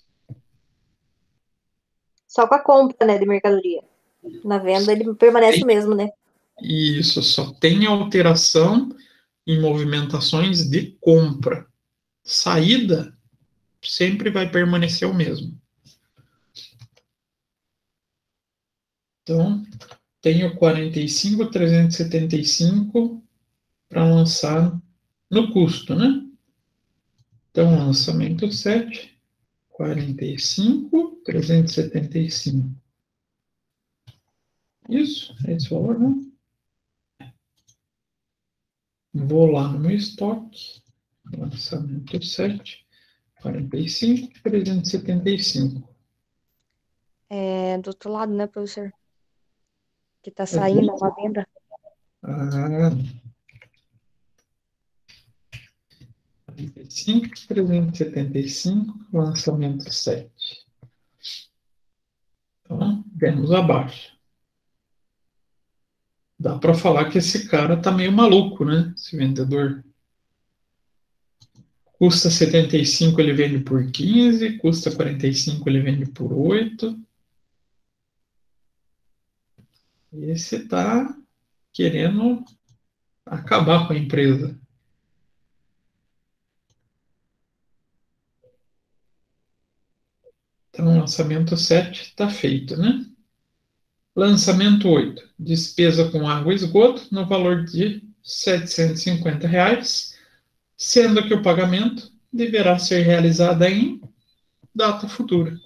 D: Só com a compra, né, de mercadoria. Na venda ele permanece o mesmo, né?
A: Isso, só tem alteração em movimentações de compra. Saída sempre vai permanecer o mesmo. Então, tenho quarenta e cinco mil trezentos e setenta e cinco para lançar no custo, né? Então, lançamento sete, quarenta e cinco mil trezentos e setenta e cinco. Isso, é esse valor, não? Vou lá no meu estoque, lançamento sete, quarenta e cinco mil trezentos e setenta e cinco.
F: É do outro lado, né, professor? Que tá saindo uma venda.
A: Ah, quarenta e cinco mil trezentos e setenta e cinco, lançamento sete. Então, vemos abaixo. Dá para falar que esse cara tá meio maluco, né? Esse vendedor. Custa setenta e cinco, ele vende por quinze, custa quarenta e cinco, ele vende por oito. Esse tá querendo acabar com a empresa. Então, lançamento sete está feito, né? Lançamento oito, despesa com água e esgoto no valor de setecentos e cinquenta reais, sendo que o pagamento deverá ser realizado em data futura.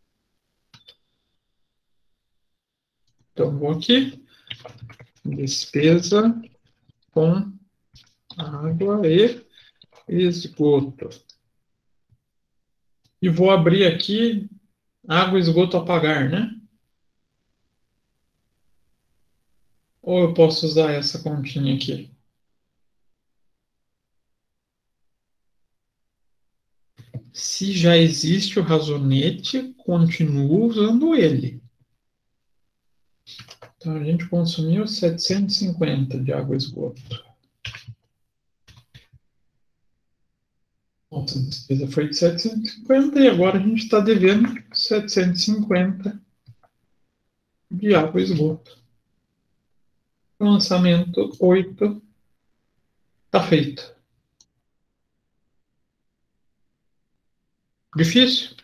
A: Então, vou aqui, despesa com água e esgoto. E vou abrir aqui água e esgoto a pagar, né? Ou eu posso usar essa continha aqui? Se já existe o razonete, continuo usando ele. Então, a gente consumiu setecentos e cinquenta de água e esgoto. Nossa despesa foi de setecentos e cinquenta e agora a gente está devendo setecentos e cinquenta de água e esgoto. Lançamento oito está feito. Difícil.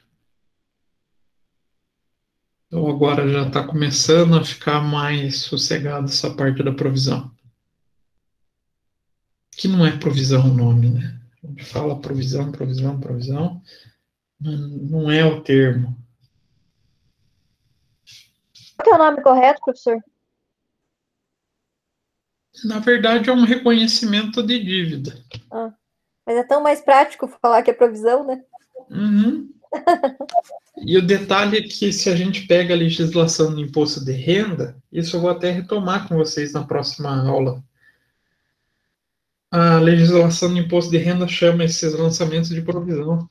A: Então agora já está começando a ficar mais sossegado essa parte da provisão. Que não é provisão o nome, né? A gente fala provisão, provisão, provisão. Não é o termo.
D: Qual que é o nome correto, professor?
A: Na verdade, é um reconhecimento de dívida.
D: Ah, mas é tão mais prático falar que é provisão, né?
A: Uhum. E o detalhe é que se a gente pega a legislação do imposto de renda, isso eu vou até retomar com vocês na próxima aula. A legislação do imposto de renda chama esses lançamentos de provisão.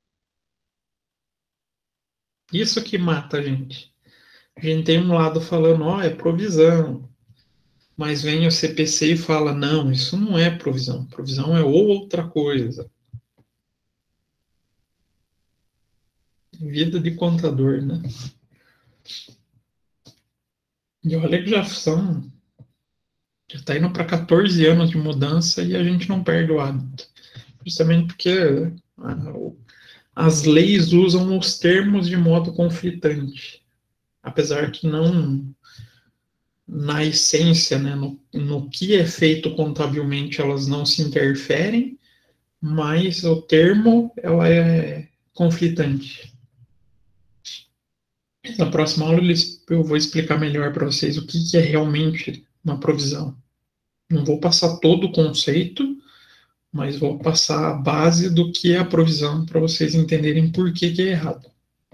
A: Isso que mata a gente. A gente tem um lado falando, ó, oh, é provisão. Mas vem o C P C e fala, não, isso não é provisão. Provisão é outra coisa. Vida de contador, né? E olha que já são... Já está indo para quatorze anos de mudança e a gente não perde o hábito. Justamente porque as leis usam os termos de modo conflitante. Apesar que não... Na essência, né, no, no que é feito contabilmente, elas não se interferem, mas o termo, ela é conflitante. Na próxima aula eu vou explicar melhor para vocês o que, que é realmente uma provisão. Não vou passar todo o conceito, mas vou passar a base do que é a provisão para vocês entenderem por que, que é errado.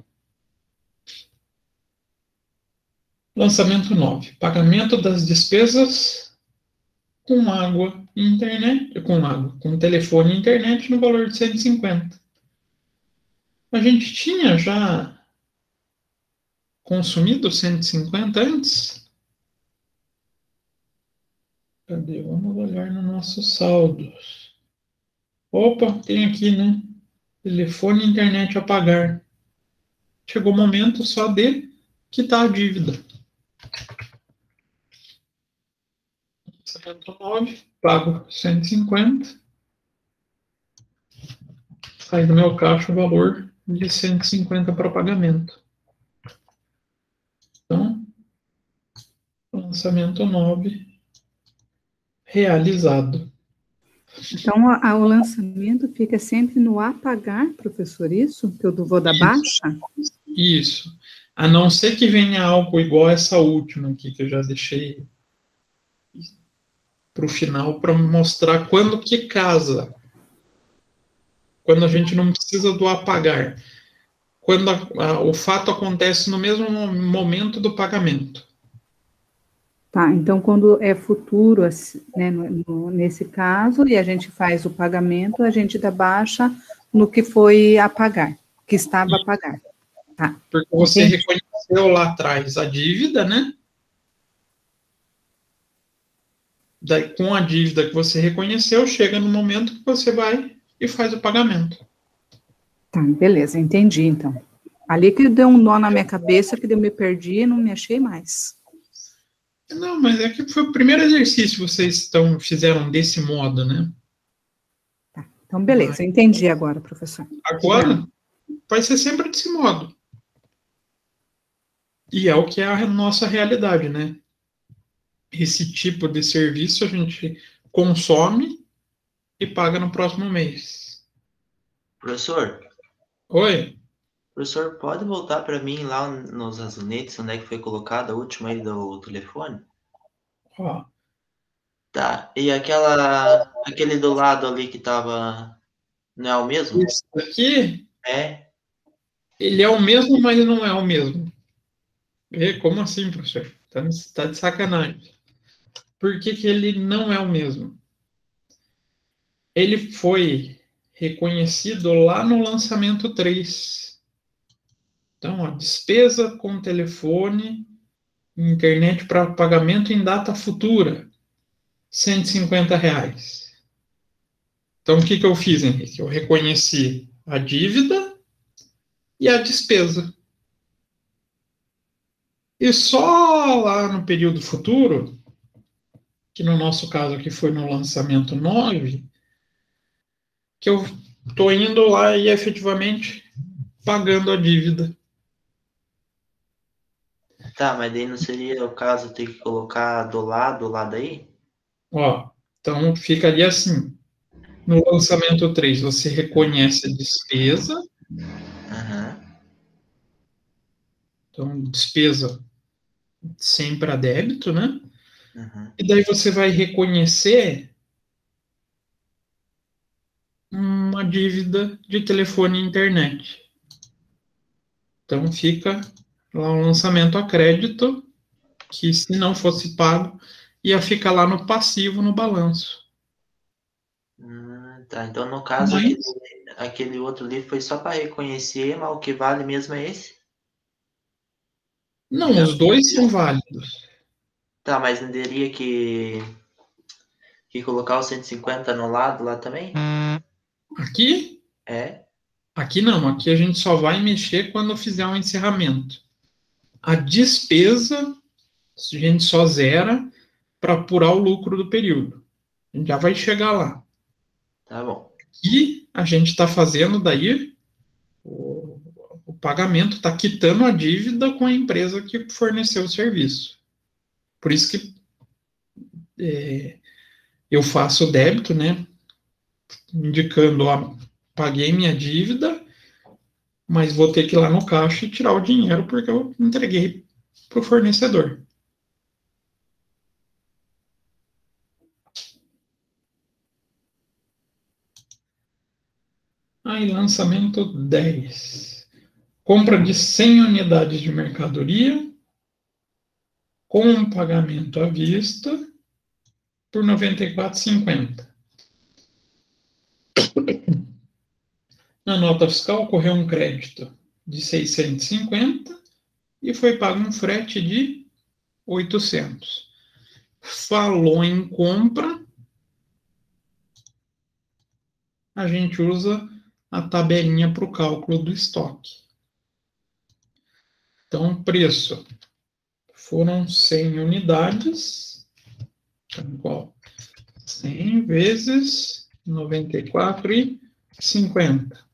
A: Lançamento nove. Pagamento das despesas com água e internet, com água, com telefone e internet no valor de cento e cinquenta. A gente tinha já consumido cento e cinquenta antes? Cadê? Vamos olhar no nossos saldos. Opa, tem aqui, né? Telefone e internet a pagar. Chegou o momento só de quitar a dívida. Lançamento nove, pago cento e cinquenta. Sai do meu caixa o valor de cento e cinquenta para pagamento. Então, lançamento nove, realizado.
C: Então, a, a, o lançamento fica sempre no a pagar, professor, isso? Que eu vou dar baixa?
A: Isso. A não ser que venha algo igual essa última aqui, que eu já deixei para o final, para mostrar quando que casa. Quando a gente não precisa do apagar. Quando a, a, o fato acontece no mesmo momento do pagamento.
C: Tá, então quando é futuro, né, no, no, nesse caso, e a gente faz o pagamento, a gente dá baixa no que foi a pagar, que estava a pagar. Tá.
A: Porque você Entendi. reconheceu lá atrás a dívida, né? Daí, com a dívida que você reconheceu, chega no momento que você vai e faz o pagamento.
C: Tá, beleza, entendi, então. Ali que deu um nó na minha cabeça, que eu me perdi e não me achei mais.
A: Não, mas é que foi o primeiro exercício que vocês estão, fizeram desse modo, né?
C: Tá, então beleza, entendi agora, professor.
A: Agora, vai ser sempre desse modo. E é o que é a nossa realidade, né? Esse tipo de serviço a gente consome e paga no próximo mês.
G: Professor?
A: Oi?
G: Professor, pode voltar para mim lá nos azuletes, onde é que foi colocada a última aí do telefone?
A: Ó.
G: Tá, e aquela, aquele do lado ali que tava, não é o mesmo?
A: Isso aqui?
G: É.
A: Ele é o mesmo, mas não é o mesmo. E, como assim, professor? Tá, tá de sacanagem. Por que que ele não é o mesmo? Ele foi reconhecido lá no lançamento três. Então, a despesa com telefone, internet para pagamento em data futura, cento e cinquenta reais. Então, o que que eu fiz, Henrique? Eu reconheci a dívida e a despesa. E só lá no período futuro, que no nosso caso aqui foi no lançamento nove, que eu estou indo lá e efetivamente pagando a dívida.
G: Tá, mas daí não seria o caso ter que colocar do lado, do lado aí?
A: Ó, então ficaria assim. No lançamento três, você reconhece a despesa.
G: Aham.
A: Então, despesa sempre a débito, né?
G: Uhum.
A: E daí você vai reconhecer uma dívida de telefone e internet. Então, fica lá um lançamento a crédito, que se não fosse pago, ia ficar lá no passivo, no balanço.
G: Hum, tá, então no caso
A: Mas,
G: aquele, aquele outro livro foi só para reconhecer, mas o que vale mesmo é esse?
A: não,
G: Já
A: os dois são válidos.
G: tá, mas não teria que, que colocar o cento e cinquenta no lado lá também?
A: Aqui,
G: É?
A: aqui não, aqui a gente só vai mexer quando fizer um encerramento. A despesa, a gente só zera para apurar o lucro do período. A gente já vai chegar lá.
G: Tá bom.
A: E a gente está fazendo daí o, o pagamento, está quitando a dívida com a empresa que forneceu o serviço. Por isso que é, eu faço o débito, né? Indicando, ó, paguei minha dívida, mas vou ter que ir lá no caixa e tirar o dinheiro porque eu entreguei para o fornecedor. Aí, lançamento dez. Compra de cem unidades de mercadoria com um pagamento à vista por noventa e quatro reais e cinquenta centavos. Na nota fiscal, ocorreu um crédito de seiscentos e cinquenta e foi pago um frete de oitocentos. Falou em compra, a gente usa a tabelinha para o cálculo do estoque. Então, preço foram cem unidades, então, igual cem vezes noventa e quatro reais e cinquenta centavos.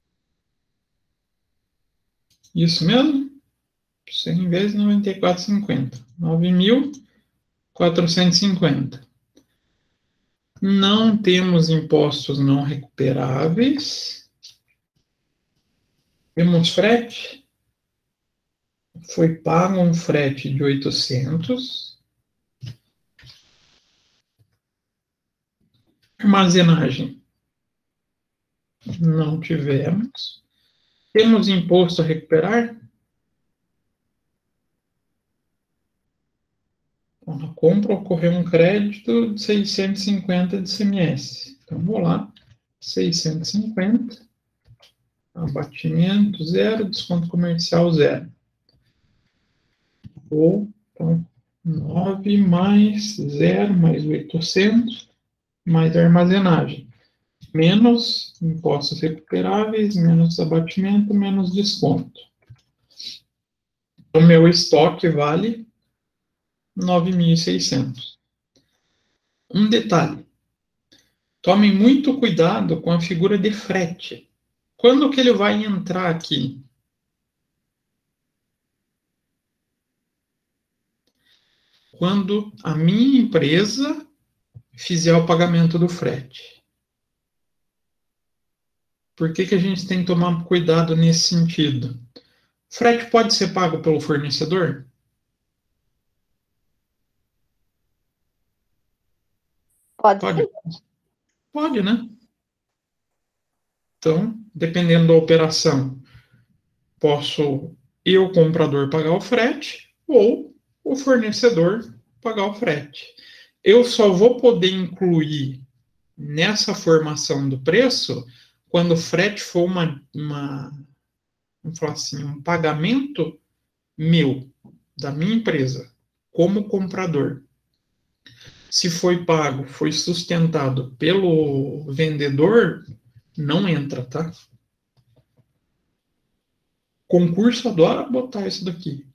A: Isso mesmo? cem vezes noventa e quatro reais e cinquenta centavos. nove mil quatrocentos e cinquenta. Não temos impostos não recuperáveis. Temos frete. Foi pago um frete de oitocentos. Armazenagem. Não tivemos. Temos imposto a recuperar? Então, na compra ocorreu um crédito de seiscentos e cinquenta de I C M S. Então, vou lá. seiscentos e cinquenta. Abatimento zero, desconto comercial zero. Ou, então, nove mais zero, mais oitocentos, mais armazenagem. Menos impostos recuperáveis, menos abatimento, menos desconto. O meu estoque vale nove mil e seiscentos. Um detalhe. Tomem muito cuidado com a figura de frete. Quando que ele vai entrar aqui? Quando a minha empresa fizer o pagamento do frete. Por que que a gente tem que tomar cuidado nesse sentido? Frete pode ser pago pelo fornecedor?
D: Pode.
A: Pode. Pode, né? Então, dependendo da operação, posso eu, comprador, pagar o frete ou o fornecedor pagar o frete. Eu só vou poder incluir nessa formação do preço quando o frete for uma, uma vamos falar assim, um pagamento meu, da minha empresa, como comprador. Se foi pago, foi sustentado pelo vendedor, não entra, tá? Concurso adora botar isso daqui.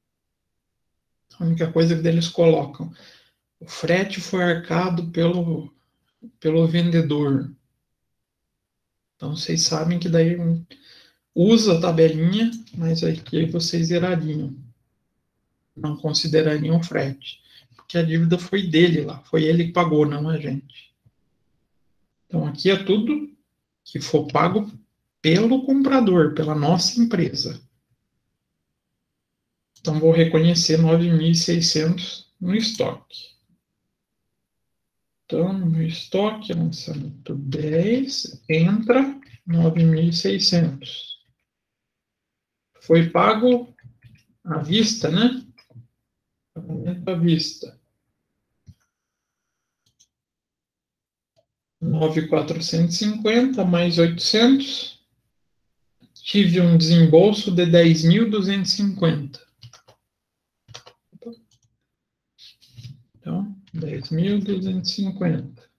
A: A única coisa que eles colocam, o frete foi arcado pelo, pelo vendedor. Então, vocês sabem que daí o usa a tabelinha, mas aqui vocês zerariam. Não considerariam o frete. Porque a dívida foi dele lá, foi ele que pagou, não a gente. Então aqui é tudo que for pago pelo comprador, pela nossa empresa. Então vou reconhecer nove mil e seiscentos no estoque. Então, no meu estoque, lançamento dez, entra nove mil e seiscentos. Foi pago à vista, né? Pagamento à vista. nove mil quatrocentos e cinquenta mais oitocentos. Tive um desembolso de dez mil duzentos e cinquenta. Então, dez mil duzentos e cinquenta.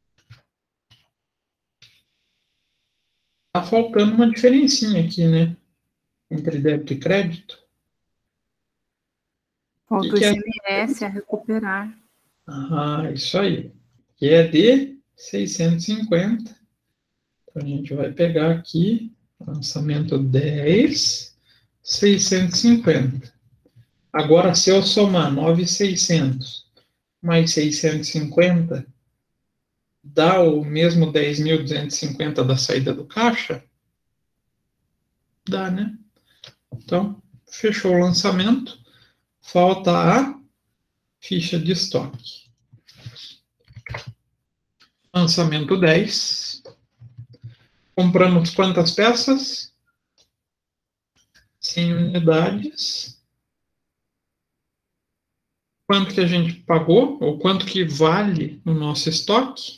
A: Tá faltando uma diferencinha aqui, né? Entre débito e crédito.
C: Falta
A: Que
C: o
A: que é?
C: I C M S a recuperar.
A: Ah, isso aí. Que é de seiscentos e cinquenta. Então, a gente vai pegar aqui, lançamento dez, seiscentos e cinquenta. Agora, se eu somar nove mil e seiscentos mais seiscentos e cinquenta, dá o mesmo dez mil duzentos e cinquenta da saída do caixa? Dá, né? Então, fechou o lançamento. Falta a ficha de estoque. Lançamento dez. Compramos quantas peças? cem unidades. Quanto que a gente pagou? Ou quanto que vale no nosso estoque?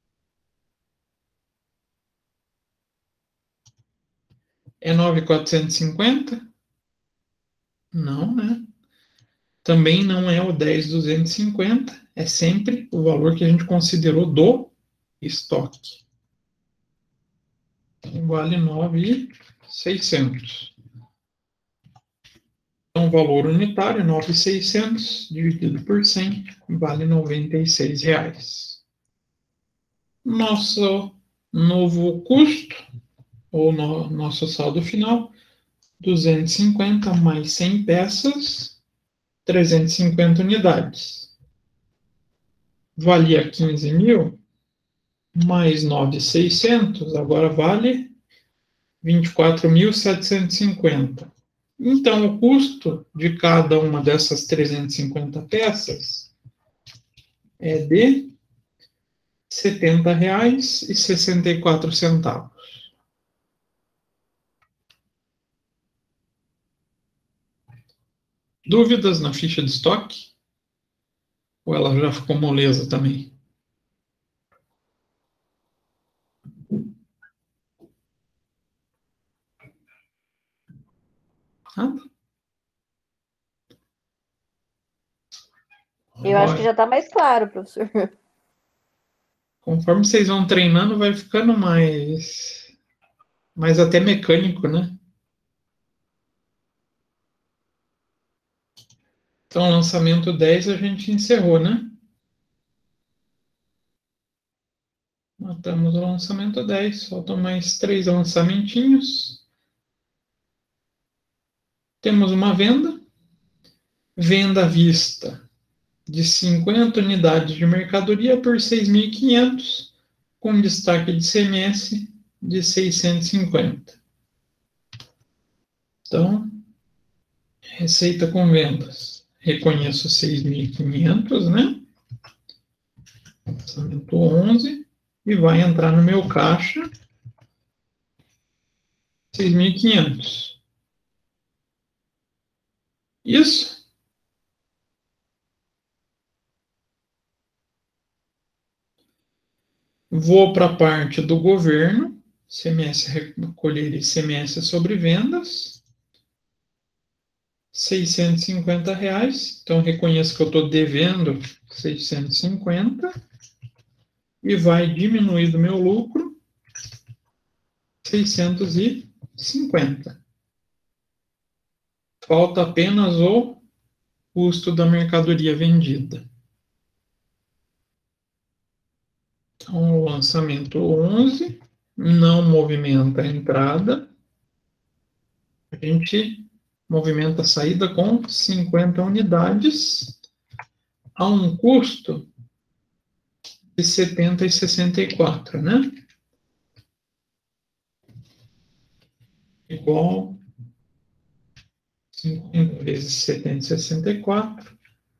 A: É nove mil quatrocentos e cinquenta? Não, né? Também não é o dez mil duzentos e cinquenta. É sempre o valor que a gente considerou do estoque. Então, vale nove mil e seiscentos. Então, o valor unitário, nove mil e seiscentos, dividido por cem, vale noventa e seis reais. Nosso novo custo, ou no, nosso saldo final, duzentos e cinquenta mais cem peças, trezentos e cinquenta unidades. Valia quinze mil, mais nove mil e seiscentos, agora vale vinte e quatro mil setecentos e cinquenta. Então, o custo de cada uma dessas trezentas e cinquenta peças é de setenta reais e sessenta e quatro centavos. Dúvidas na ficha de estoque? Ou ela já ficou moleza também? Ah,
D: Eu acho que já está mais claro, professor.
A: Conforme vocês vão treinando, vai ficando mais, mais até mecânico, né? Então, lançamento dez a gente encerrou, né? Matamos o lançamento dez, faltam mais três lançamentinhos. Temos uma venda. Venda à vista de cinquenta unidades de mercadoria por seis mil e quinhentos, com destaque de I C M S de seiscentos e cinquenta. Então, receita com vendas. Reconheço seis mil e quinhentos, né? Lançamento onze. E vai entrar no meu caixa seis mil e quinhentos. Isso. Vou para a parte do governo. I C M S, recolher I C M S sobre vendas. seiscentos e cinquenta reais. Então, reconheço que eu estou devendo seiscentos e cinquenta. E vai diminuir do meu lucro seiscentos e cinquenta. Falta apenas o custo da mercadoria vendida. Então, o lançamento onze não movimenta a entrada. A gente movimenta a saída com cinquenta unidades a um custo de setenta e sessenta e quatro, né? Igual cinquenta vezes setenta e sessenta e quatro.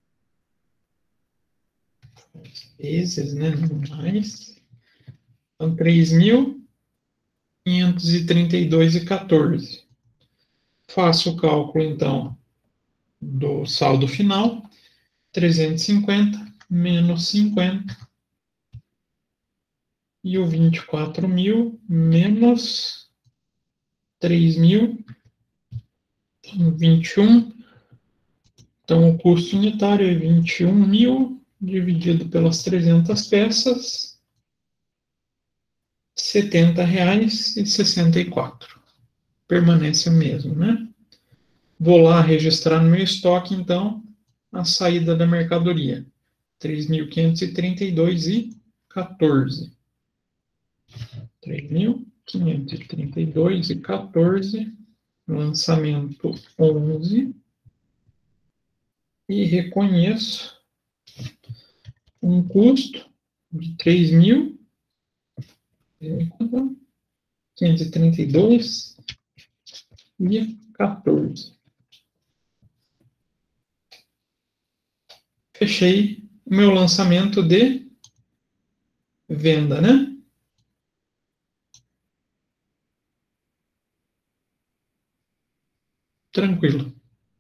A: Vezes, né? Não mais. Então, três mil quinhentos e trinta e dois e quatorze. Faço o cálculo, então, do saldo final. trezentos e cinquenta menos cinquenta. E o vinte e quatro mil menos três mil. vinte e um. Então, o custo unitário é vinte e um mil dividido pelas trezentas peças. setenta reais e sessenta e quatro. Permanece o mesmo, né? Vou lá registrar no meu estoque, então, a saída da mercadoria. três mil quinhentos e trinta e dois e quatorze. três mil quinhentos e trinta e dois e quatorze. Lançamento onze. E reconheço um custo de três mil quinhentos e trinta e dois e quatorze. Fechei o meu lançamento de venda, né? Tranquilo.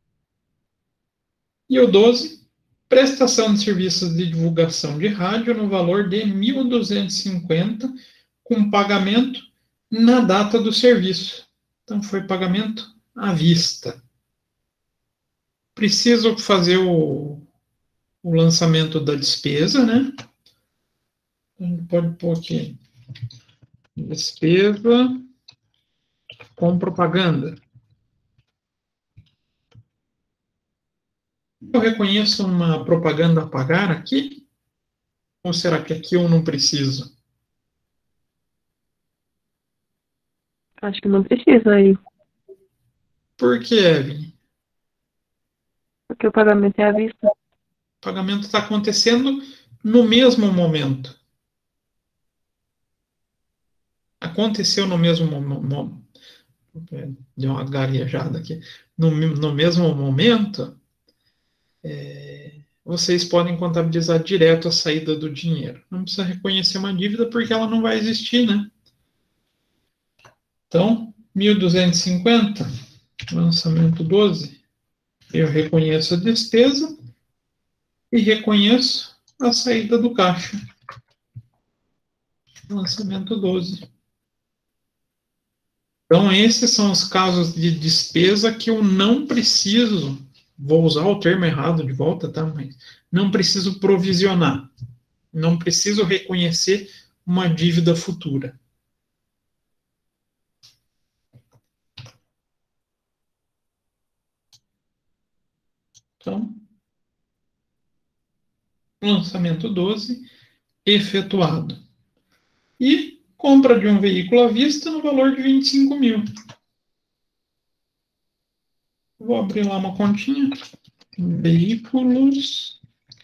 A: E o doze, prestação de serviços de divulgação de rádio no valor de mil duzentos e cinquenta, com pagamento na data do serviço. Então, foi pagamento à vista. Preciso fazer o, o lançamento da despesa, né? A gente pode pôr aqui, despesa com propaganda. Eu reconheço uma propaganda a pagar aqui? Ou será que aqui eu não preciso?
F: Acho que não precisa aí,
A: Por que, Evelyn?
F: porque o pagamento é à vista.
A: O pagamento está acontecendo no mesmo momento. Aconteceu no mesmo momento. Deu uma gaguejada aqui. No, no mesmo momento, é, vocês podem contabilizar direto a saída do dinheiro. Não precisa reconhecer uma dívida porque ela não vai existir, né? Então, mil duzentos e cinquenta, lançamento doze, eu reconheço a despesa e reconheço a saída do caixa. Lançamento doze. Então, esses são os casos de despesa que eu não preciso, vou usar o termo errado de volta, tá? Mas não preciso provisionar. Não preciso reconhecer uma dívida futura. Então, lançamento doze, efetuado. E compra de um veículo à vista no valor de vinte e cinco mil. Vou abrir lá uma continha. Veículos.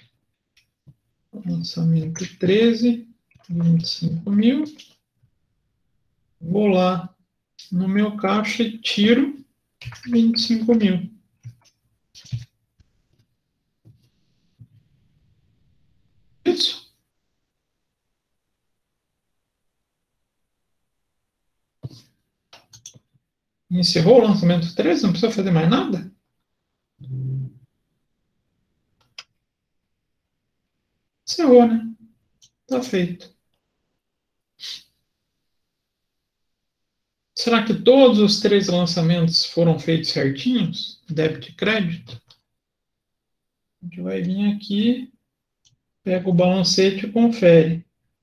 A: Lançamento treze, vinte e cinco mil. Vou lá no meu caixa e tiro vinte e cinco mil. Isso. Encerrou o lançamento treze, não precisa fazer mais nada? Encerrou, né? Tá feito. Será que todos os três lançamentos foram feitos certinhos? Débito e crédito? A gente vai vir aqui, pega o balancete e confere.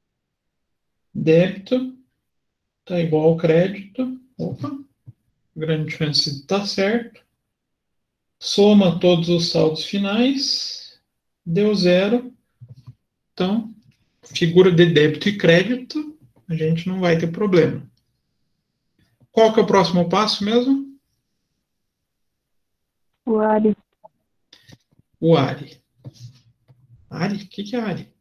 A: Débito está igual ao crédito. Opa, grande chance de estar certo. Soma todos os saldos finais. Deu zero. Então, figura de débito e crédito, a gente não vai ter problema. Qual que é o próximo passo mesmo?
H: O Ari.
A: O Ari. Ari? O que, que é Ari?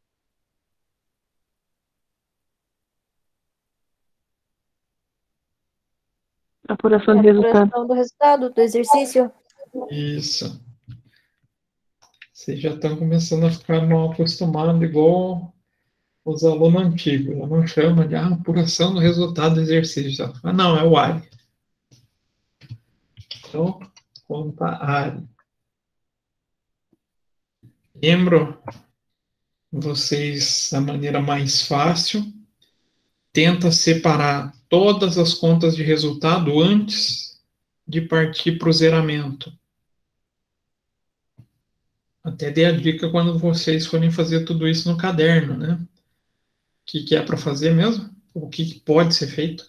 H: Apuração
D: É
H: de
D: a
H: resultado.
D: apuração do resultado do exercício.
A: Isso. Vocês já estão começando a ficar mal acostumados, igual os alunos antigos. Já não chama de ah, apuração do resultado do exercício. Ah, não, é o Ari. Então, conta Ari. Lembro vocês, a maneira mais fácil, tenta separar todas as contas de resultado antes de partir para o zeramento. Até dei a dica quando vocês forem fazer tudo isso no caderno, né? O que, que é para fazer mesmo? O que, que pode ser feito?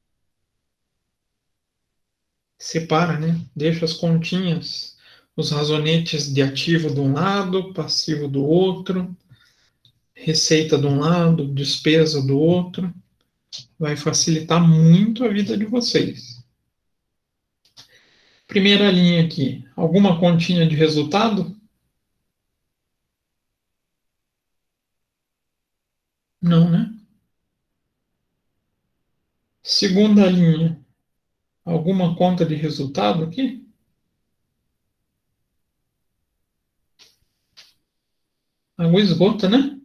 A: Separa, né? Deixa as continhas, os razonetes de ativo de um lado, passivo do outro, receita de um lado, despesa do outro. Vai facilitar muito a vida de vocês. Primeira linha aqui, alguma continha de resultado? Não, né? Segunda linha, alguma conta de resultado aqui? Água esgota, né?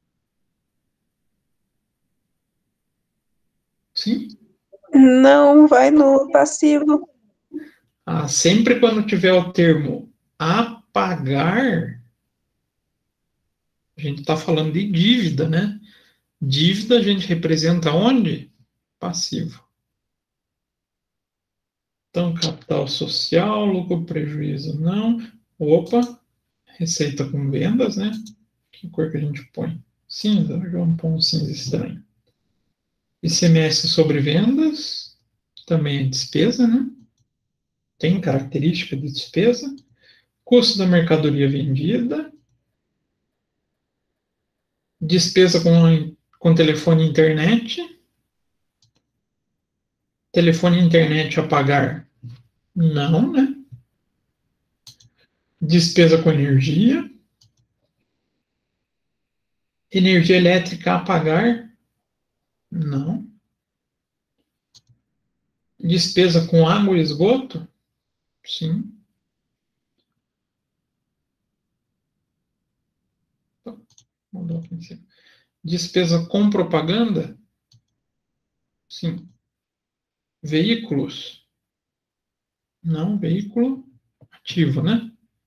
A: Sim?
B: Não, vai no passivo.
A: Ah, sempre quando tiver o termo apagar, a gente está falando de dívida, né? Dívida a gente representa onde? Passivo. Então, capital social, lucro, prejuízo, não. Opa, receita com vendas, né? Que cor que a gente põe? Cinza, vamos pôr um cinza estranho. I C M S sobre vendas, também é despesa, né? Tem característica de despesa. Custo da mercadoria vendida. Despesa com, com telefone e internet. Telefone e internet a pagar? Não, né? Despesa com energia. Energia elétrica a pagar? Não. Despesa com água e esgoto? Sim. Mudou aqui em cima. Despesa com propaganda? Sim. Veículos? Não, veículo ativo, né?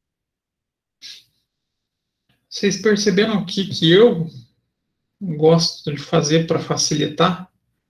A: Vocês perceberam o que, que eu gosto de fazer para facilitar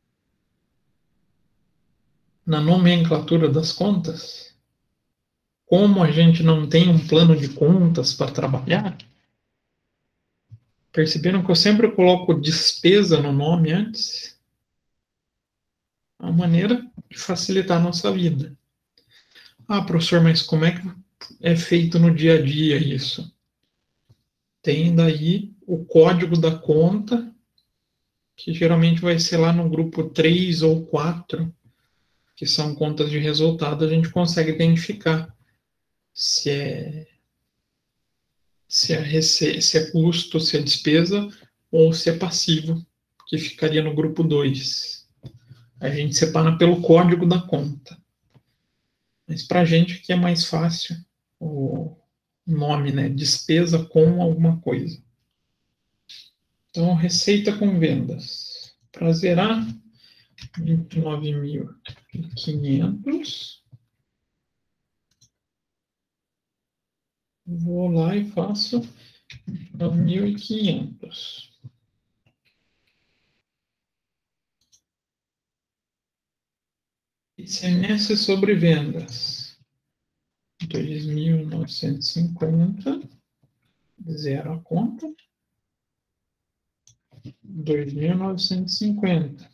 A: na nomenclatura das contas? Como a gente não tem um plano de contas para trabalhar, perceberam que eu sempre coloco despesa no nome antes? É uma maneira de facilitar a nossa vida. Ah, professor, mas como é que é feito no dia a dia isso? Tem daí o código da conta, que geralmente vai ser lá no grupo três ou quatro, que são contas de resultado, a gente consegue identificar se é, se é, rece- se é custo, se é despesa ou se é passivo, que ficaria no grupo dois. A gente separa pelo código da conta. Mas para a gente aqui é mais fácil o nome, né? Despesa com alguma coisa. Então, receita com vendas. Para zerar, vinte e nove mil e quinhentos. Vou lá e faço nove mil e quinhentos. I C M S sobre vendas. dois mil novecentos e cinquenta. Zero a conta. dois mil novecentos e cinquenta.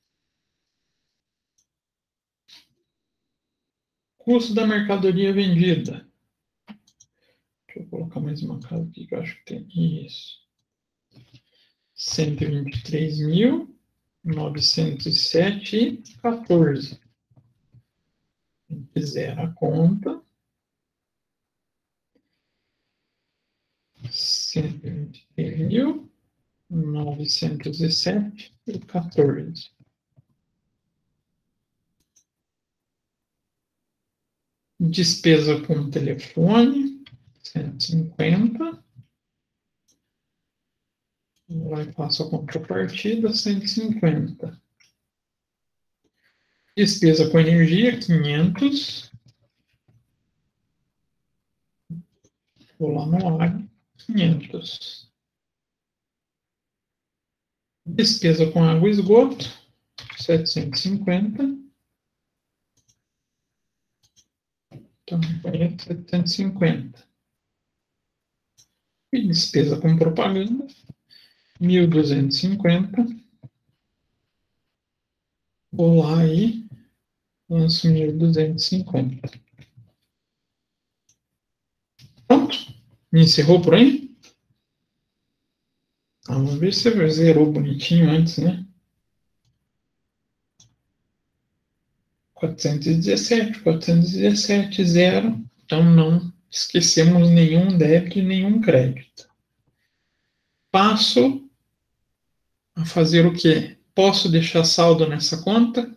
A: Custo da mercadoria vendida. Deixa eu colocar mais uma casa aqui que eu acho que tem isso. cento e vinte e três mil novecentos e sete e quatorze. Zero a conta. cento e vinte e três mil novecentos e sete e quatorze. Despesa com telefone, cento e cinquenta. Lá e passo a contrapartida, cento e cinquenta. Despesa com energia, quinhentos. Vou lá no área, quinhentos. Despesa com água e esgoto, setecentos e cinquenta. Então, setecentos e cinquenta. E despesa com propaganda, mil duzentos e cinquenta. Vou lá e lanço mil duzentos e cinquenta. Pronto. Me encerrou por aí? Ah, vamos ver se você zerou bonitinho antes, né? quatrocentos e dezessete, quatrocentos e dezessete, zero. Então, não esquecemos nenhum débito e nenhum crédito. Passo a fazer o quê? Posso deixar saldo nessa conta?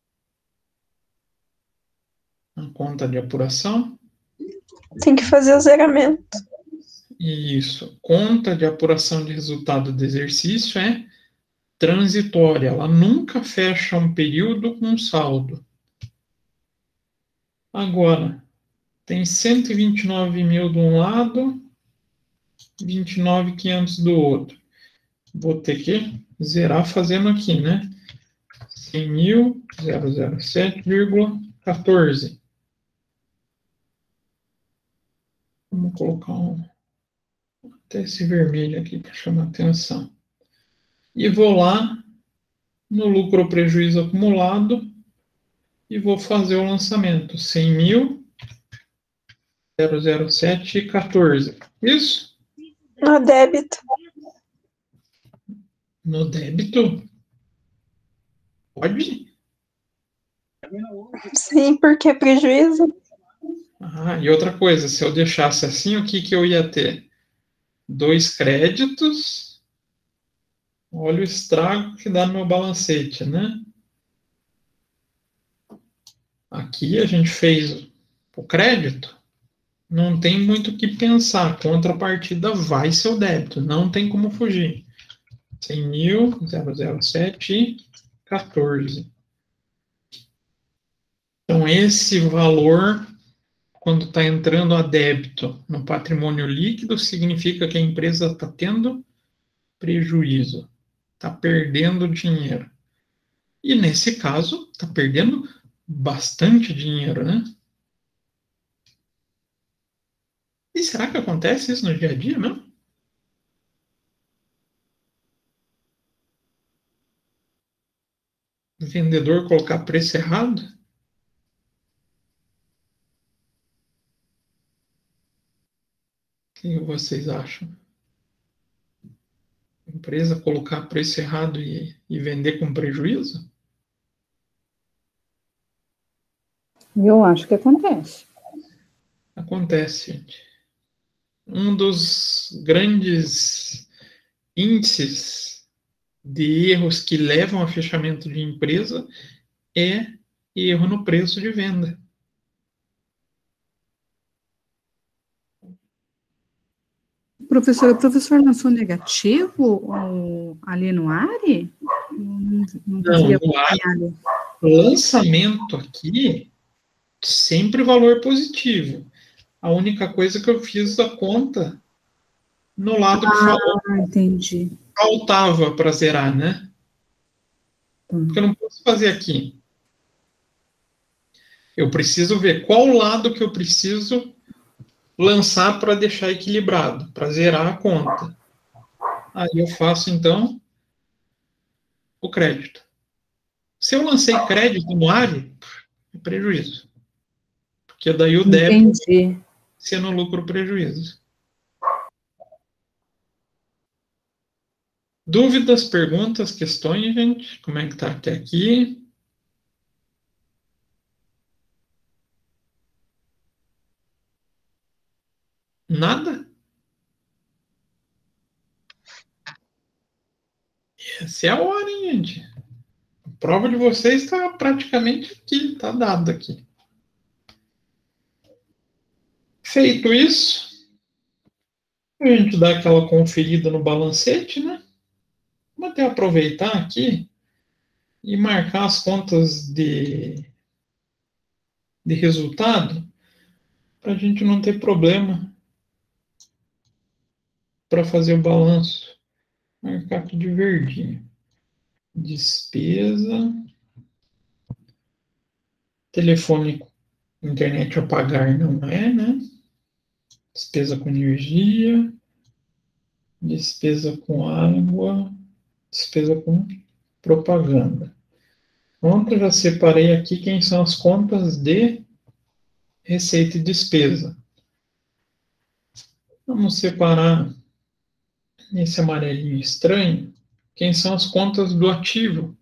A: Na conta de apuração?
B: Tem que fazer o zeramento.
A: Isso. Conta de apuração de resultado do exercício é transitória. Ela nunca fecha um período com saldo. Agora, tem cento e vinte e nove mil de um lado, vinte e nove mil e quinhentos do outro. Vou ter que zerar fazendo aqui, né? cem mil, zero zero sete vírgula quatorze. Vamos colocar um, até esse vermelho aqui para chamar a atenção. E vou lá no lucro ou prejuízo acumulado e vou fazer o lançamento. cem mil, zero zero sete e quatorze. Isso?
B: No débito.
A: No débito? Pode?
B: Sim, porque é prejuízo.
A: Ah, e outra coisa, se eu deixasse assim, o que, que eu ia ter? Dois créditos. Olha o estrago que dá no meu balancete, né? Aqui a gente fez o crédito. Não tem muito o que pensar. A contrapartida vai ser o débito. Não tem como fugir. cem mil, zero zero sete e quatorze. Então, esse valor, quando está entrando a débito no patrimônio líquido, significa que a empresa está tendo prejuízo. Está perdendo dinheiro. E, nesse caso, está perdendo bastante dinheiro, né? E será que acontece isso no dia a dia mesmo? O vendedor colocar preço errado? O que vocês acham? A empresa colocar preço errado e, e vender com prejuízo?
C: Eu acho que acontece.
A: Acontece, gente. Um dos grandes índices de erros que levam a fechamento de empresa é erro no preço de venda.
C: Professor, o professor lançou negativo ou, ali no ARI? Não, não consegui
A: Não, no
C: acompanhar ali.
A: lançamento aqui, sempre valor positivo. A única coisa que eu fiz a conta no lado que falou,
C: Ah, entendi.
A: faltava para zerar, né?
C: Hum.
A: Porque eu não posso fazer aqui. Eu preciso ver qual lado que eu preciso lançar para deixar equilibrado, para zerar a conta. Aí eu faço, então, o crédito. Se eu lancei crédito no ARI, é prejuízo. Porque daí o débito
C: Entendi.
A: sendo lucro prejuízo. Dúvidas, perguntas, questões, gente? Como é que tá até aqui? Nada? Essa é a hora, hein, gente? A prova de vocês está praticamente aqui, está dado aqui. Feito isso, a gente dá aquela conferida no balancete, né? Vamos até aproveitar aqui e marcar as contas de, de resultado para a gente não ter problema para fazer o balanço. Marcar aqui de verdinho. Despesa. Telefone, internet a pagar não é, né? Despesa com energia. Despesa com água. Despesa com propaganda. Pronto, eu já separei aqui quem são as contas de receita e despesa. Vamos separar nesse amarelinho estranho quem são as contas do ativo.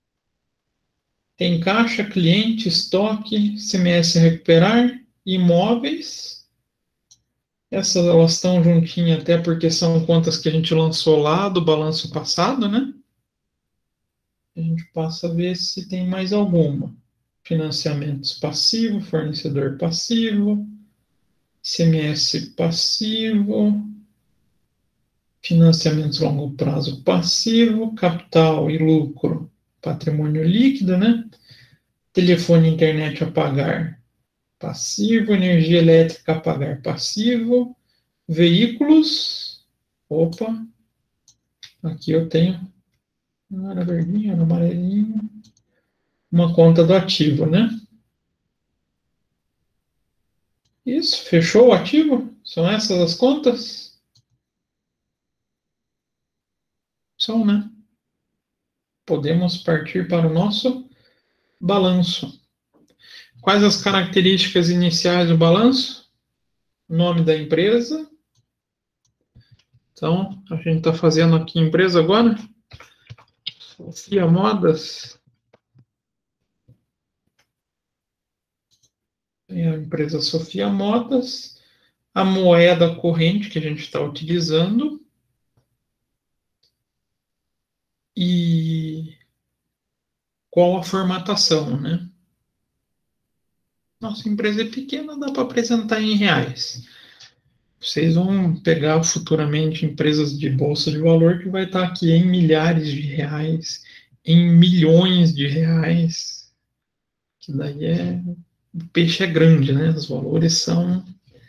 A: Tem caixa, cliente, estoque, C M S a recuperar, imóveis. Essas elas estão juntinhas até porque são contas que a gente lançou lá do balanço passado, né? A gente passa a ver se tem mais alguma. Financiamentos passivo, fornecedor passivo, C M S passivo, financiamentos longo prazo passivo, capital e lucro, patrimônio líquido, né? Telefone e internet a pagar passivo, energia elétrica a pagar passivo, veículos, opa, aqui eu tenho, era verdinho, era amarelinho, uma conta do ativo, né? Isso, fechou o ativo? São essas as contas? São, né? Podemos partir para o nosso balanço. Quais as características iniciais do balanço? Nome da empresa. Então, a gente está fazendo aqui empresa agora. Sofia Modas. Tem a empresa Sofia Modas. A moeda corrente que a gente está utilizando. E qual a formatação, né? Nossa empresa é pequena, dá para apresentar em reais. Vocês vão pegar futuramente empresas de bolsa de valor que vai estar aqui em milhares de reais, em milhões de reais. Que daí é... O peixe é grande, né? Os valores são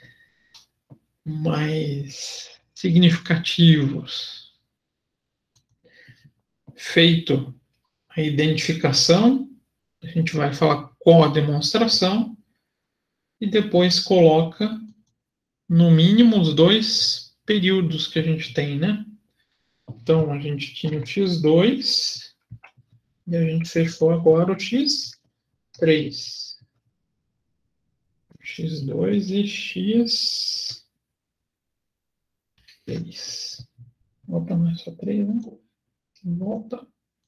A: mais significativos. Feito a identificação, a gente vai falar qual a demonstração e depois coloca no mínimo os dois períodos que a gente tem, né? Então, a gente tinha o xis dois e a gente fechou agora o xis três. xis dois e xis três. Opa, não é só três, né? Volta.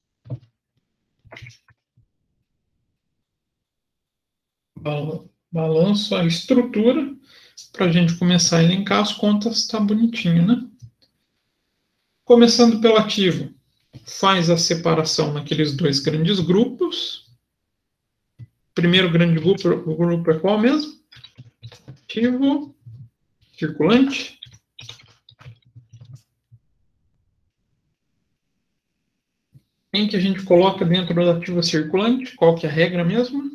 A: Balanço a estrutura para a gente começar a elencar as contas, está bonitinho, né? Começando pelo ativo, faz a separação naqueles dois grandes grupos. Primeiro grande grupo, o grupo é qual mesmo? Ativo, circulante. Quem que a gente coloca dentro do ativo circulante? Qual que é a regra mesmo?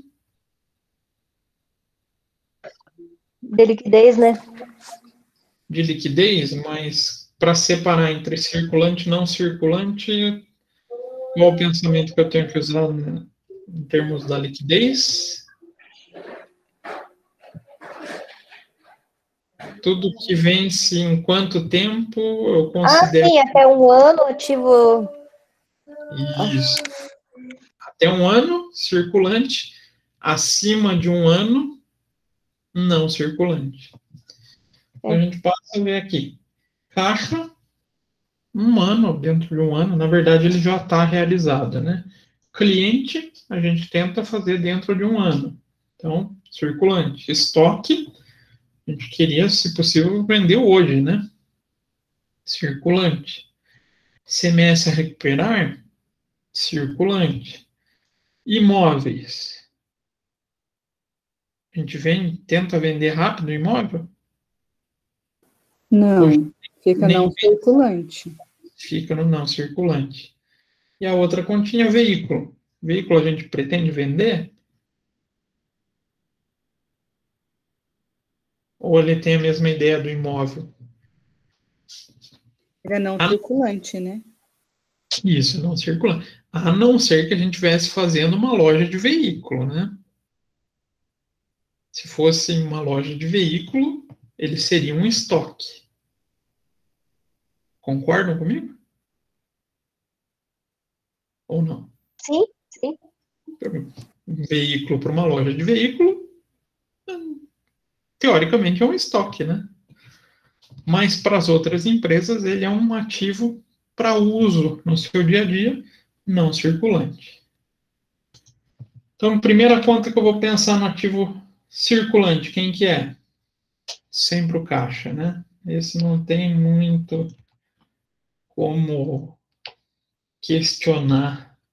D: De liquidez, né?
A: De liquidez, mas para separar entre circulante e não circulante, qual o pensamento que eu tenho que usar, né, em termos da liquidez? Tudo que vence em quanto tempo eu considero...
D: Ah, sim, até um ano ativo...
A: Isso. Até um ano, circulante. Acima de um ano, não circulante. Então, a gente passa a ver aqui. Caixa, um ano, dentro de um ano, na verdade, ele já está realizado, né? Cliente, a gente tenta fazer dentro de um ano. Então, circulante. Estoque, a gente queria, se possível, vender hoje, né? Circulante. C M S a recuperar, circulante. Imóveis. A gente vem, tenta vender rápido o imóvel?
C: Não,
A: Hoje,
C: fica
A: nem
C: não circulante.
A: fica no não circulante. E a outra continha, veículo. Veículo a gente pretende vender? Ou ele tem a mesma ideia do imóvel?
C: Fica não
A: Ah,
C: circulante, né?
A: isso, não circulante. A não ser que a gente estivesse fazendo uma loja de veículo, né? Se fosse uma loja de veículo, ele seria um estoque. Concordam comigo? Ou não?
D: Sim, sim.
A: Um veículo para uma loja de veículo, teoricamente é um estoque, né? Mas para as outras empresas, ele é um ativo para uso no seu dia a dia, não circulante. Então, primeira conta que eu vou pensar no ativo circulante, quem que é? Sempre o caixa, né? Esse não tem muito como questionar.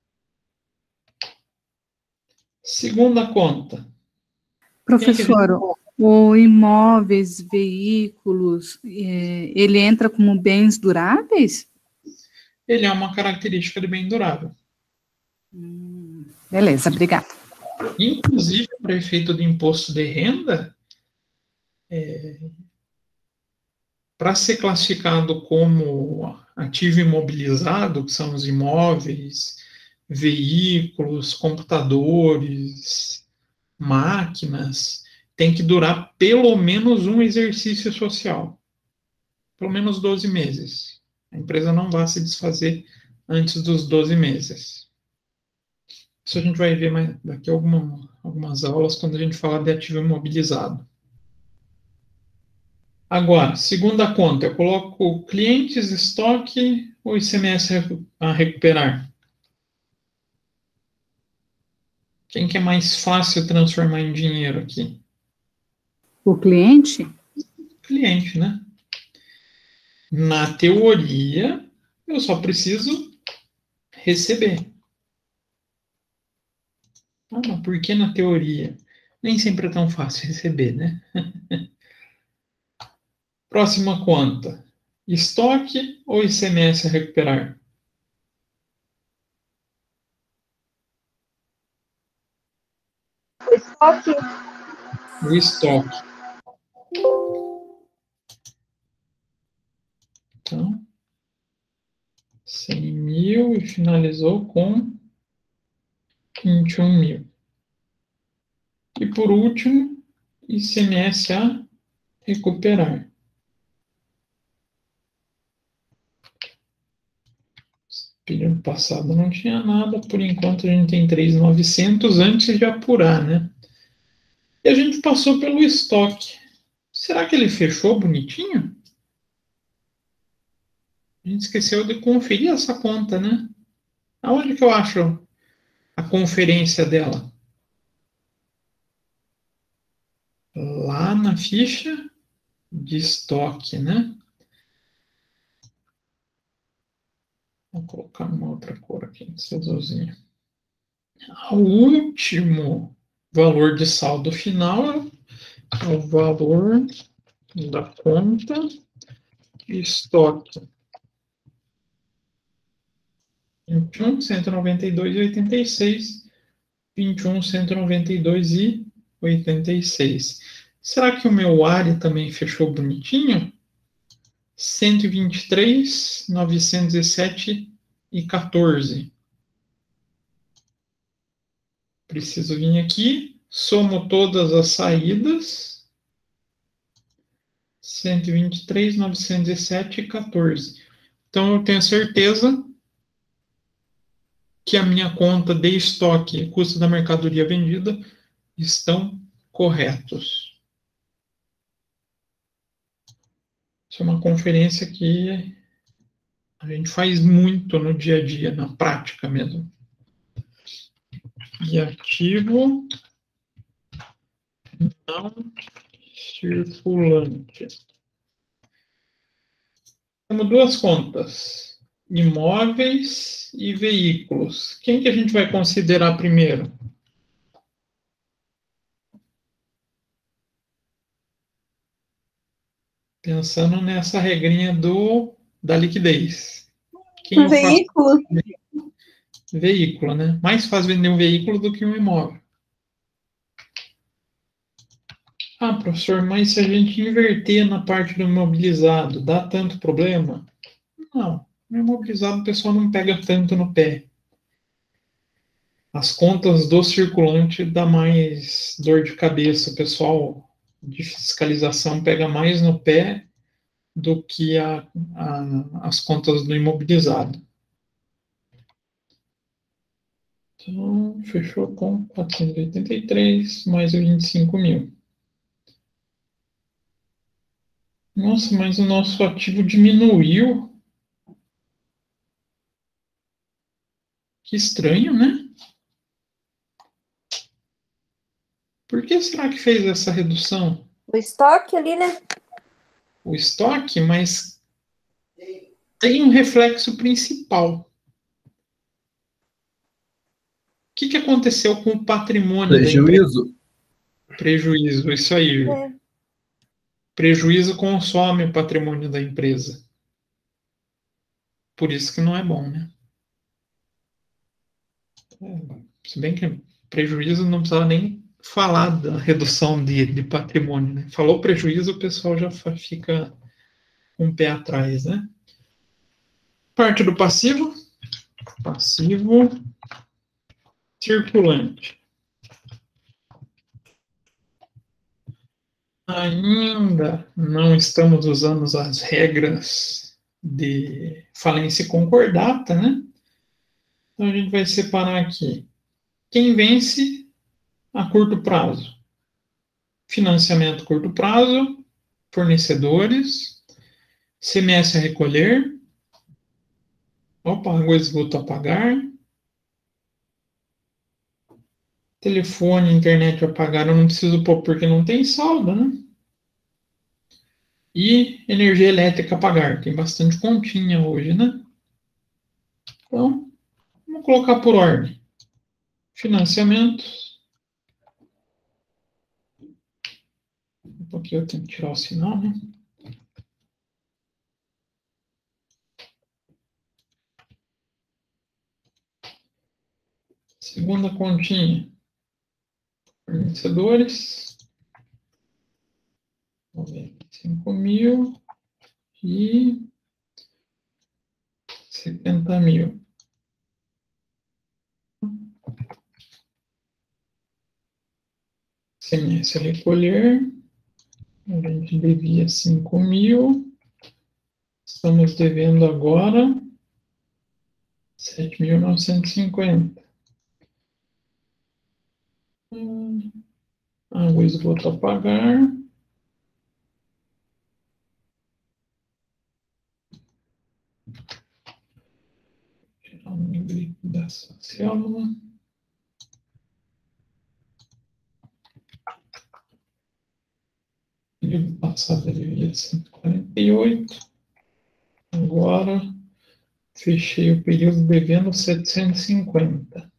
A: Segunda conta.
C: Professor, o imóveis, veículos, é, ele entra como bens duráveis?
A: Ele é uma característica de bem durável.
C: Hum, beleza, obrigada.
A: Inclusive, para efeito de imposto de renda, é, para ser classificado como ativo imobilizado, que são os imóveis, veículos, computadores, máquinas, tem que durar pelo menos um exercício social. Pelo menos doze meses. A empresa não vai se desfazer antes dos doze meses. Isso a gente vai ver mais daqui a alguma, algumas aulas, quando a gente falar de ativo imobilizado. Agora, segunda conta, eu coloco clientes, estoque ou I C M S a recuperar? Quem que é mais fácil transformar em dinheiro aqui?
C: O cliente?
A: Cliente, né? Na teoria, eu só preciso receber. Ah, mas por que na teoria? Nem sempre é tão fácil receber, né? Próxima conta. Estoque ou I C M S a recuperar?
D: O estoque.
A: O estoque. Então, cem mil e finalizou com vinte e um mil. E por último, I C M S a recuperar. Período passado não tinha nada, por enquanto a gente tem três mil e novecentos antes de apurar, né? E a gente passou pelo estoque. Será que ele fechou bonitinho? A gente esqueceu de conferir essa conta, né? Aonde que eu acho a conferência dela? Lá na ficha de estoque, né? Vou colocar uma outra cor aqui, esse azulzinho. O último valor de saldo final é o valor da conta de estoque. vinte e um, cento e noventa e dois e oitenta e seis. vinte e um, cento e noventa e dois e oitenta e seis. Será que o meu área também fechou bonitinho? cento e vinte e três, novecentos e sete e quatorze. Preciso vir aqui, somo todas as saídas. cento e vinte e três, novecentos e sete e quatorze. Então, eu tenho certeza que a minha conta de estoque e custo da mercadoria vendida estão corretos. Isso é uma conferência que a gente faz muito no dia a dia, na prática mesmo. E ativo não circulante. Temos duas contas. imóveis e veículos. Quem que a gente vai considerar primeiro? Pensando nessa regrinha do, da liquidez. Quem
B: Um
A: eu faço
B: veículo?
A: veículo, né? Mais fácil vender um veículo do que um imóvel. Ah, professor, mas se a gente inverter na parte do imobilizado, dá tanto problema? Não, no imobilizado o pessoal não pega tanto no pé. As contas do circulante dá mais dor de cabeça. O pessoal de fiscalização pega mais no pé do que a, a, as contas do imobilizado. Então, fechou com quatrocentos e oitenta e três mais vinte e cinco mil. Nossa, mas o nosso ativo diminuiu. Que estranho, né? Por que será que fez essa redução?
D: O estoque ali, né?
A: O estoque, mas tem um reflexo principal. O que, que aconteceu com o patrimônio da empresa?
E: Prejuízo?
A: Prejuízo, isso aí.
D: É.
A: Prejuízo consome o patrimônio da empresa. Por isso que não é bom, né? É, se bem que prejuízo não precisava nem falar da redução de, de patrimônio, né? Falou prejuízo, o pessoal já fica com um pé atrás, né? Parte do passivo. Passivo circulante. Ainda não estamos usando as regras de falência concordata, né? Então a gente vai separar aqui. Quem vence a curto prazo? Financiamento curto prazo, fornecedores, C M S a recolher, opa, água e esgoto a pagar, telefone, internet a pagar, eu não preciso pôr porque não tem saldo, né? E energia elétrica a pagar, tem bastante continha hoje, né? Então, vamos colocar por ordem. Financiamentos. Aqui eu tenho que tirar o sinal, né? Segunda continha. Fornecedores. noventa e cinco mil e setenta mil. C M S a recolher. A gente devia cinco mil. Estamos devendo agora sete mil novecentos e cinquenta. Hum, água e esgoto a pagar. Tirar o negrito dessa célula. Período passado ele devia cento e quarenta e oito. Agora fechei o período devendo setecentos e cinquenta.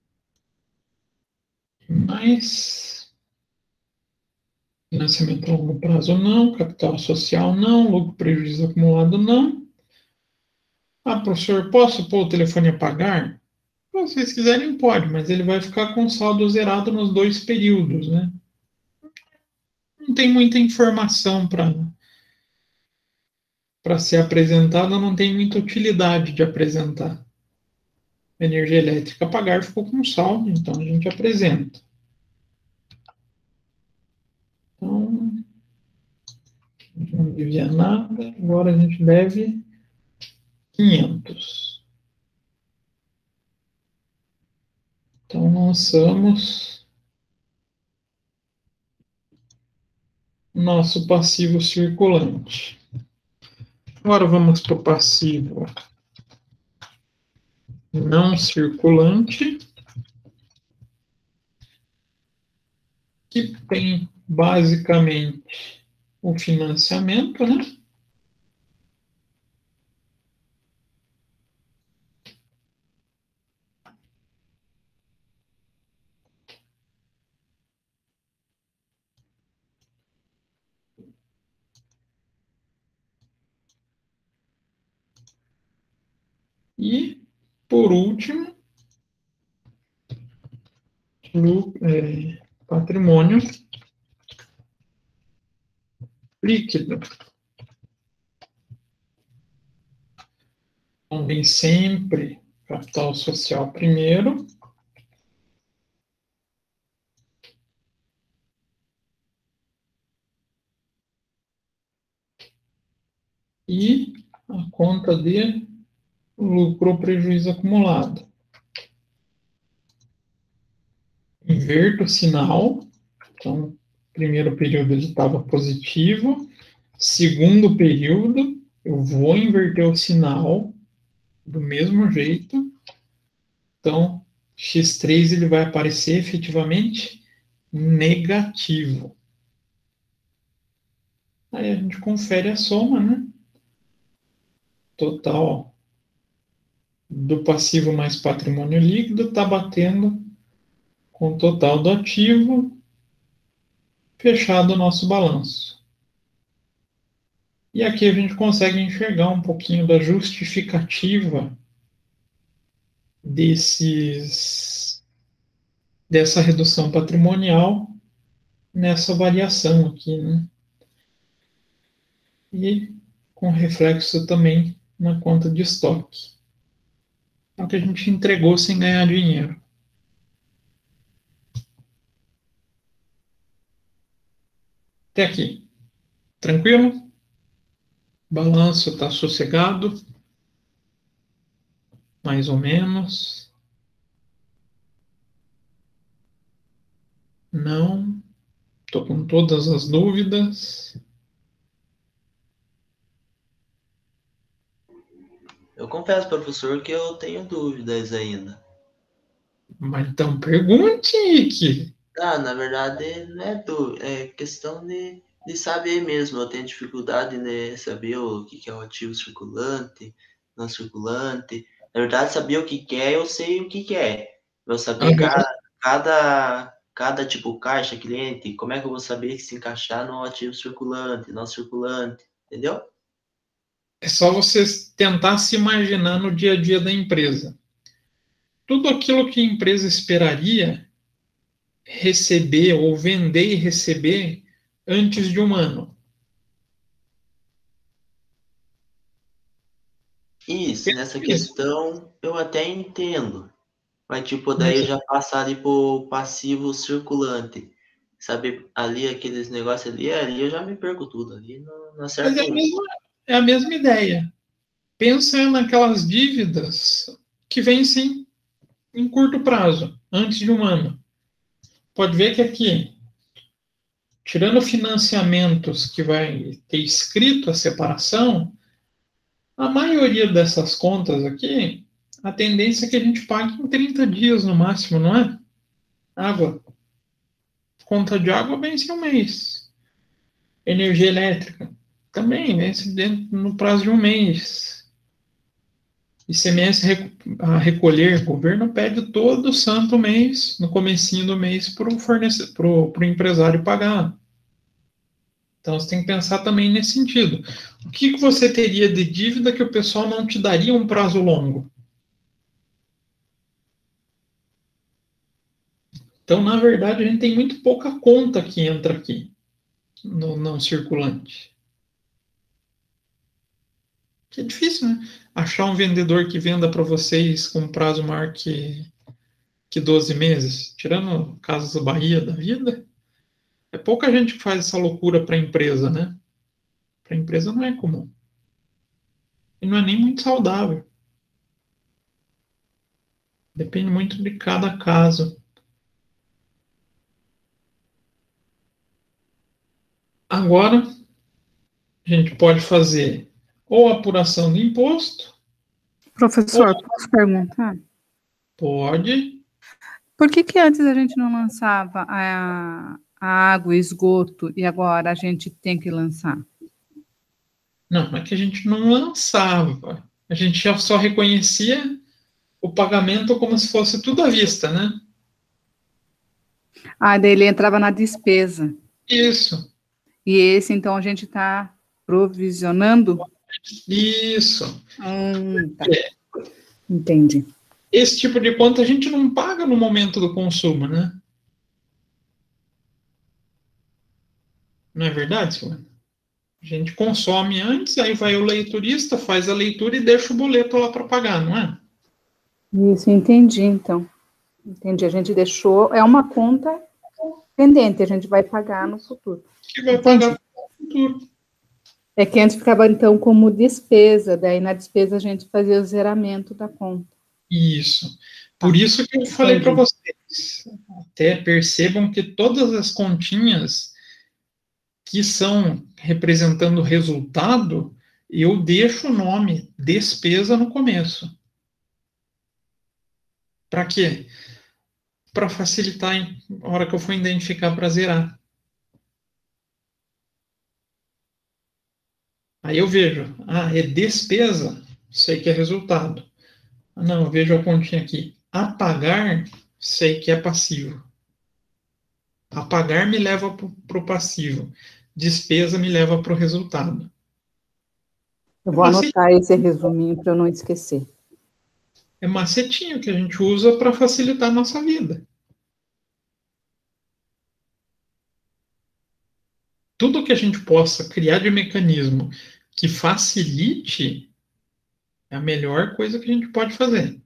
A: Mais financiamento a longo prazo não, capital social não, lucro prejuízo acumulado não. Ah, professor, posso pôr o telefone a pagar? Se vocês quiserem, pode, mas ele vai ficar com saldo zerado nos dois períodos, né? Não tem muita informação para para ser apresentada, não tem muita utilidade de apresentar. Energia elétrica a pagar ficou com saldo, então a gente apresenta. Então, não devia nada, agora a gente deve quinhentos. Então, lançamos nosso passivo circulante. Agora vamos para o passivo não circulante, que tem basicamente o financiamento, né? E, por último, é, patrimônio líquido. Então, vem sempre capital social primeiro. E a conta de lucro ou prejuízo acumulado. Inverto o sinal. Então, primeiro período ele estava positivo. Segundo período, eu vou inverter o sinal do mesmo jeito. Então, x três ele vai aparecer efetivamente negativo. Aí a gente confere a soma, né? Total do passivo mais patrimônio líquido está batendo com o total do ativo, fechado o nosso balanço. E aqui a gente consegue enxergar um pouquinho da justificativa desses, dessa redução patrimonial nessa variação aqui, né? E com reflexo também na conta de estoque. É o que a gente entregou sem ganhar dinheiro. Até aqui. Tranquilo? Balanço está sossegado. Mais ou menos. Não. Estou com todas as dúvidas.
G: Eu confesso, professor, que eu tenho dúvidas ainda.
A: Mas então pergunte, Ike.
G: Ah, na verdade, não é dúvida, é questão de, de saber mesmo. Eu tenho dificuldade de saber o que que é o ativo circulante, não circulante. Na verdade, saber o que que é, eu sei o que que é. Eu saber
A: Uhum.
G: cada, cada, cada tipo caixa, cliente, como é que eu vou saber se encaixar no ativo circulante, não circulante, entendeu?
A: É só você tentar se imaginar no dia a dia da empresa. Tudo aquilo que a empresa esperaria receber ou vender e receber antes de um ano.
G: Isso, nessa
A: Isso.
G: questão eu até entendo. Mas, tipo, daí eu já passar ali pro passivo circulante. Sabe, ali aqueles negócios ali, ali eu já me perco tudo. Ali não, não
A: Mas
G: acerto
A: é a
G: um.
A: mesma, é a mesma ideia. Pensa naquelas dívidas que vencem em curto prazo, antes de um ano. Pode ver que aqui, tirando financiamentos que vai ter escrito a separação, a maioria dessas contas aqui, a tendência é que a gente pague em trinta dias no máximo, não é? Água. Conta de água vence um mês. Energia elétrica também vence dentro, no prazo de um mês. I C M S a recolher, o governo pede todo santo mês, no comecinho do mês, para o fornece... pro, pro empresário pagar. Então, você tem que pensar também nesse sentido. O que, que você teria de dívida que o pessoal não te daria um prazo longo? Então, na verdade, a gente tem muito pouca conta que entra aqui no não circulante. Que é difícil, né? Achar um vendedor que venda para vocês com prazo maior que, que doze meses, tirando casos da Bahia da vida, é pouca gente que faz essa loucura para a empresa, né? Para a empresa não é comum. E não é nem muito saudável. Depende muito de cada caso. Agora, a gente pode fazer ou apuração de imposto.
C: Professor, ou... posso perguntar?
A: Pode.
C: Por que que antes a gente não lançava a, a água e esgoto e agora a gente tem que lançar?
A: Não, é que a gente não lançava. A gente já só reconhecia o pagamento como se fosse tudo à vista, né?
C: Ah, daí ele entrava na despesa.
A: Isso.
C: E esse, então, a gente está provisionando?
A: Isso.
C: Hum, tá.
A: É.
C: Entendi.
A: Esse tipo de conta a gente não paga no momento do consumo, né? Não é verdade, Silvana? A gente consome antes, aí vai o leiturista, faz a leitura e deixa o boleto lá para pagar, não é?
C: Isso, entendi, então. Entendi, a gente deixou, é uma conta pendente, a gente vai pagar no futuro.
A: Que vai
C: Entendi.
A: pagar no futuro.
C: É que antes ficava, então, como despesa, daí na despesa a gente fazia o zeramento da conta.
A: Isso. Por isso que eu falei para vocês. Até percebam que todas as continhas que são representando o resultado, eu deixo o nome despesa no começo. Para quê? Para facilitar a hora que eu for identificar para zerar. Aí eu vejo, ah, é despesa, sei que é resultado. Ah, não, eu vejo a continha aqui. Apagar, sei que é passivo. Apagar me leva para o passivo. Despesa me leva para o resultado.
C: Eu vou anotar esse resuminho para eu não esquecer.
A: É macetinho que a gente usa para facilitar a nossa vida. Tudo que a gente possa criar de mecanismo que facilite é a melhor coisa que a gente pode fazer.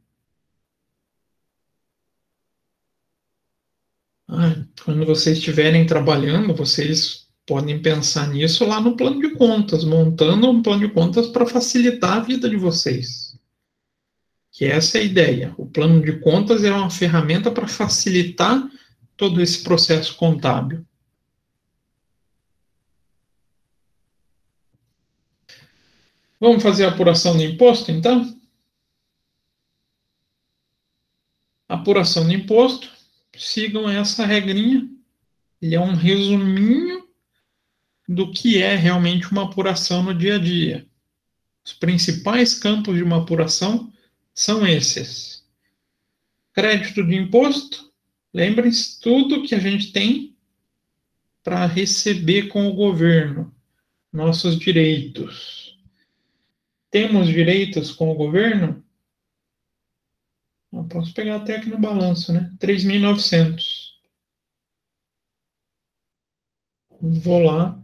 A: Ah, quando vocês estiverem trabalhando, vocês podem pensar nisso lá no plano de contas, montando um plano de contas para facilitar a vida de vocês. Que essa é a ideia. O plano de contas é uma ferramenta para facilitar todo esse processo contábil. Vamos fazer a apuração do imposto, então? Apuração do imposto, sigam essa regrinha. Ele é um resuminho do que é realmente uma apuração no dia a dia. Os principais campos de uma apuração são esses. Crédito de imposto, lembrem-se, tudo que a gente tem para receber com o governo, nossos direitos. Temos direitos com o governo? Eu posso pegar até aqui no balanço, né? três mil e novecentos. Vou lá.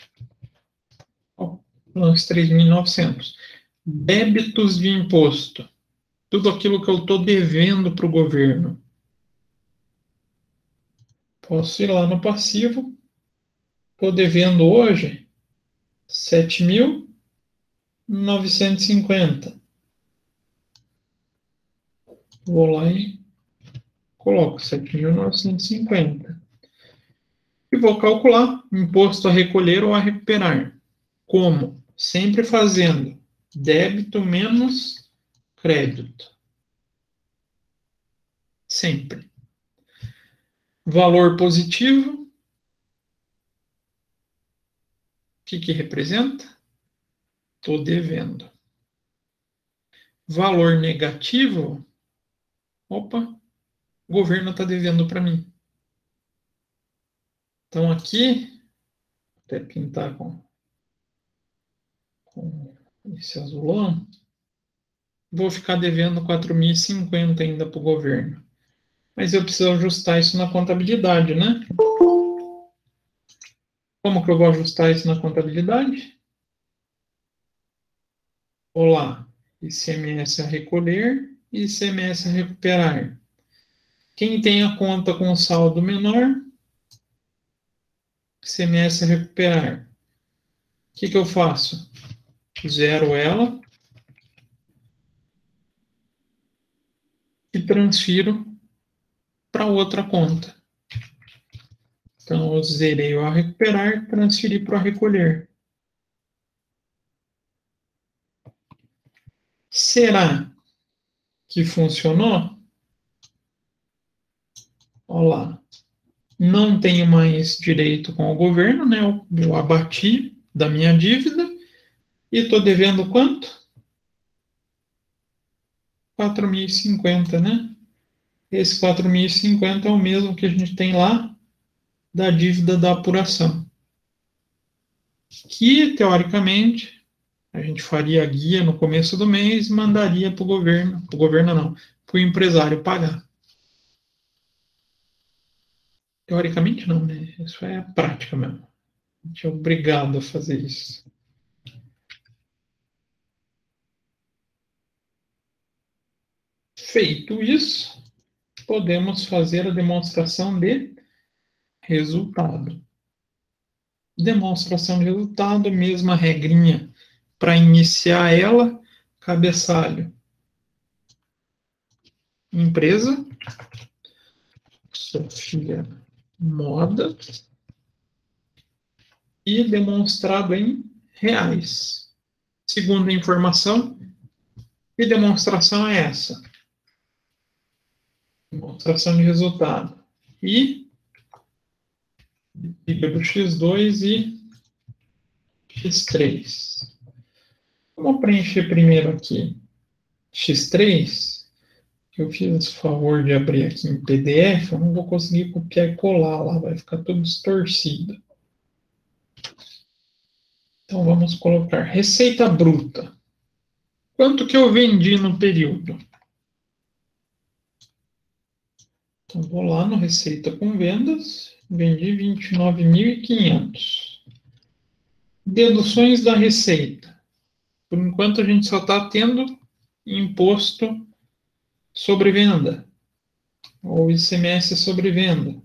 A: Ó, balanço três mil e novecentos. Débitos de imposto. Tudo aquilo que eu estou devendo para o governo. Posso ir lá no passivo. Estou devendo hoje sete mil novecentos e cinquenta. Vou lá e coloco sete mil novecentos e cinquenta. E vou calcular imposto a recolher ou a recuperar. Como? Sempre fazendo débito menos crédito. Sempre. Valor positivo. O que que representa? Estou devendo. Valor negativo. Opa, o governo está devendo para mim. Então aqui, até pintar com, com esse azulão, vou ficar devendo quatro mil e cinquenta ainda para o governo. Mas eu preciso ajustar isso na contabilidade, né? Como que eu vou ajustar isso na contabilidade? Vou lá, I C M S a recolher e I C M S a recuperar. Quem tem a conta com saldo menor, I C M S a recuperar. O que que eu faço? Zero ela e transfiro para outra conta. Então, eu zerei o a recuperar, transferi para o a recolher. Será que funcionou? Olha lá. Não tenho mais direito com o governo, né? Eu, eu abati da minha dívida e estou devendo quanto? quatro mil e cinquenta, né? Esse quatro mil e cinquenta é o mesmo que a gente tem lá da dívida da apuração. Que, teoricamente, A gente faria a guia no começo do mês e mandaria para o governo, para o governo não, para o empresário pagar. Teoricamente não, né? Isso é a prática mesmo. A gente é obrigado a fazer isso. Feito isso, podemos fazer a demonstração de resultado. Demonstração de resultado, mesma regrinha para iniciar ela, cabeçalho. Empresa, Sofia Moda, e demonstrado em reais. Segunda informação, que demonstração é essa? Demonstração de resultado. E dividido do x dois e x três. Vamos preencher primeiro aqui x três. Eu fiz o favor de abrir aqui em P D F, eu não vou conseguir copiar e colar lá, vai ficar tudo distorcido. Então vamos colocar receita bruta. Quanto que eu vendi no período? Então vou lá no receita com vendas, vendi vinte e nove mil e quinhentos. Deduções da receita. Por enquanto a gente só está tendo imposto sobre venda, ou I C M S sobre venda.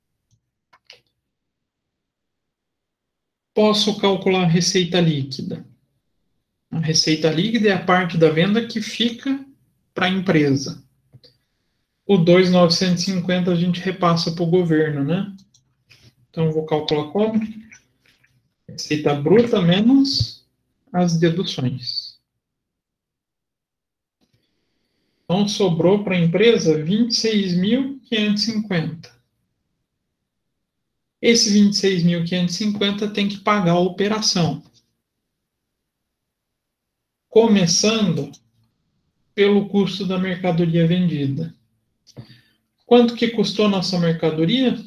A: Posso calcular a receita líquida. A receita líquida é a parte da venda que fica para a empresa. O dois mil novecentos e cinquenta a gente repassa para o governo, né? Então, vou calcular como? Receita bruta menos as deduções. Então, sobrou para a empresa vinte e seis mil quinhentos e cinquenta. Esse vinte e seis mil quinhentos e cinquenta tem que pagar a operação. Começando pelo custo da mercadoria vendida. Quanto que custou nossa mercadoria?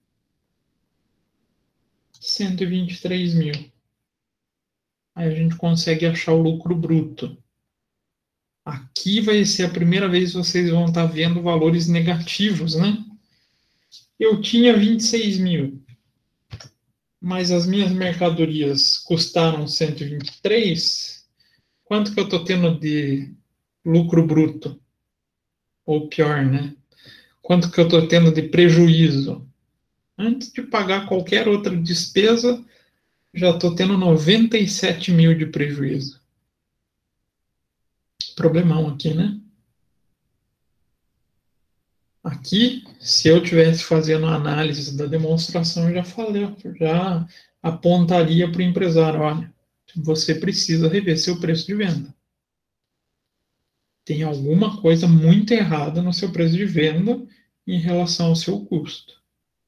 A: cento e vinte e três mil. Aí a gente consegue achar o lucro bruto. Aqui vai ser a primeira vez que vocês vão estar vendo valores negativos, né? Eu tinha vinte e seis mil, mas as minhas mercadorias custaram cento e vinte e três. Quanto que eu estou tendo de lucro bruto? Ou pior, né? Quanto que eu estou tendo de prejuízo? Antes de pagar qualquer outra despesa, já estou tendo noventa e sete mil de prejuízo. Problemão aqui, né? Aqui, se eu tivesse fazendo a análise da demonstração, eu já falei, já apontaria para o empresário, olha, você precisa rever seu preço de venda. Tem alguma coisa muito errada no seu preço de venda em relação ao seu custo.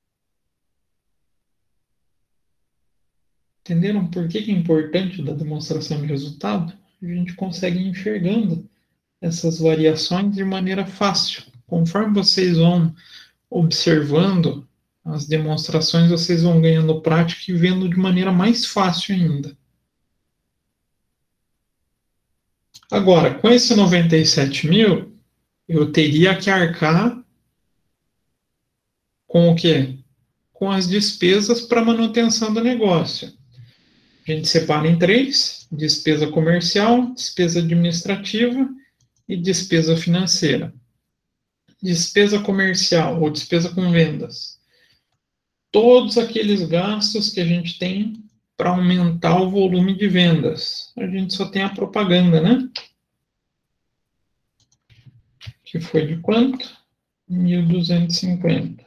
A: Entenderam por que é importante da demonstração de resultado? A gente consegue ir enxergando essas variações de maneira fácil. Conforme vocês vão observando as demonstrações, vocês vão ganhando prática e vendo de maneira mais fácil ainda. Agora, com esse noventa e sete mil, eu teria que arcar com o quê? Com as despesas para manutenção do negócio. A gente separa em três: despesa comercial, despesa administrativa e despesa financeira. Despesa comercial ou despesa com vendas. Todos aqueles gastos que a gente tem para aumentar o volume de vendas. A gente só tem a propaganda, né? Que foi de quanto? mil duzentos e cinquenta.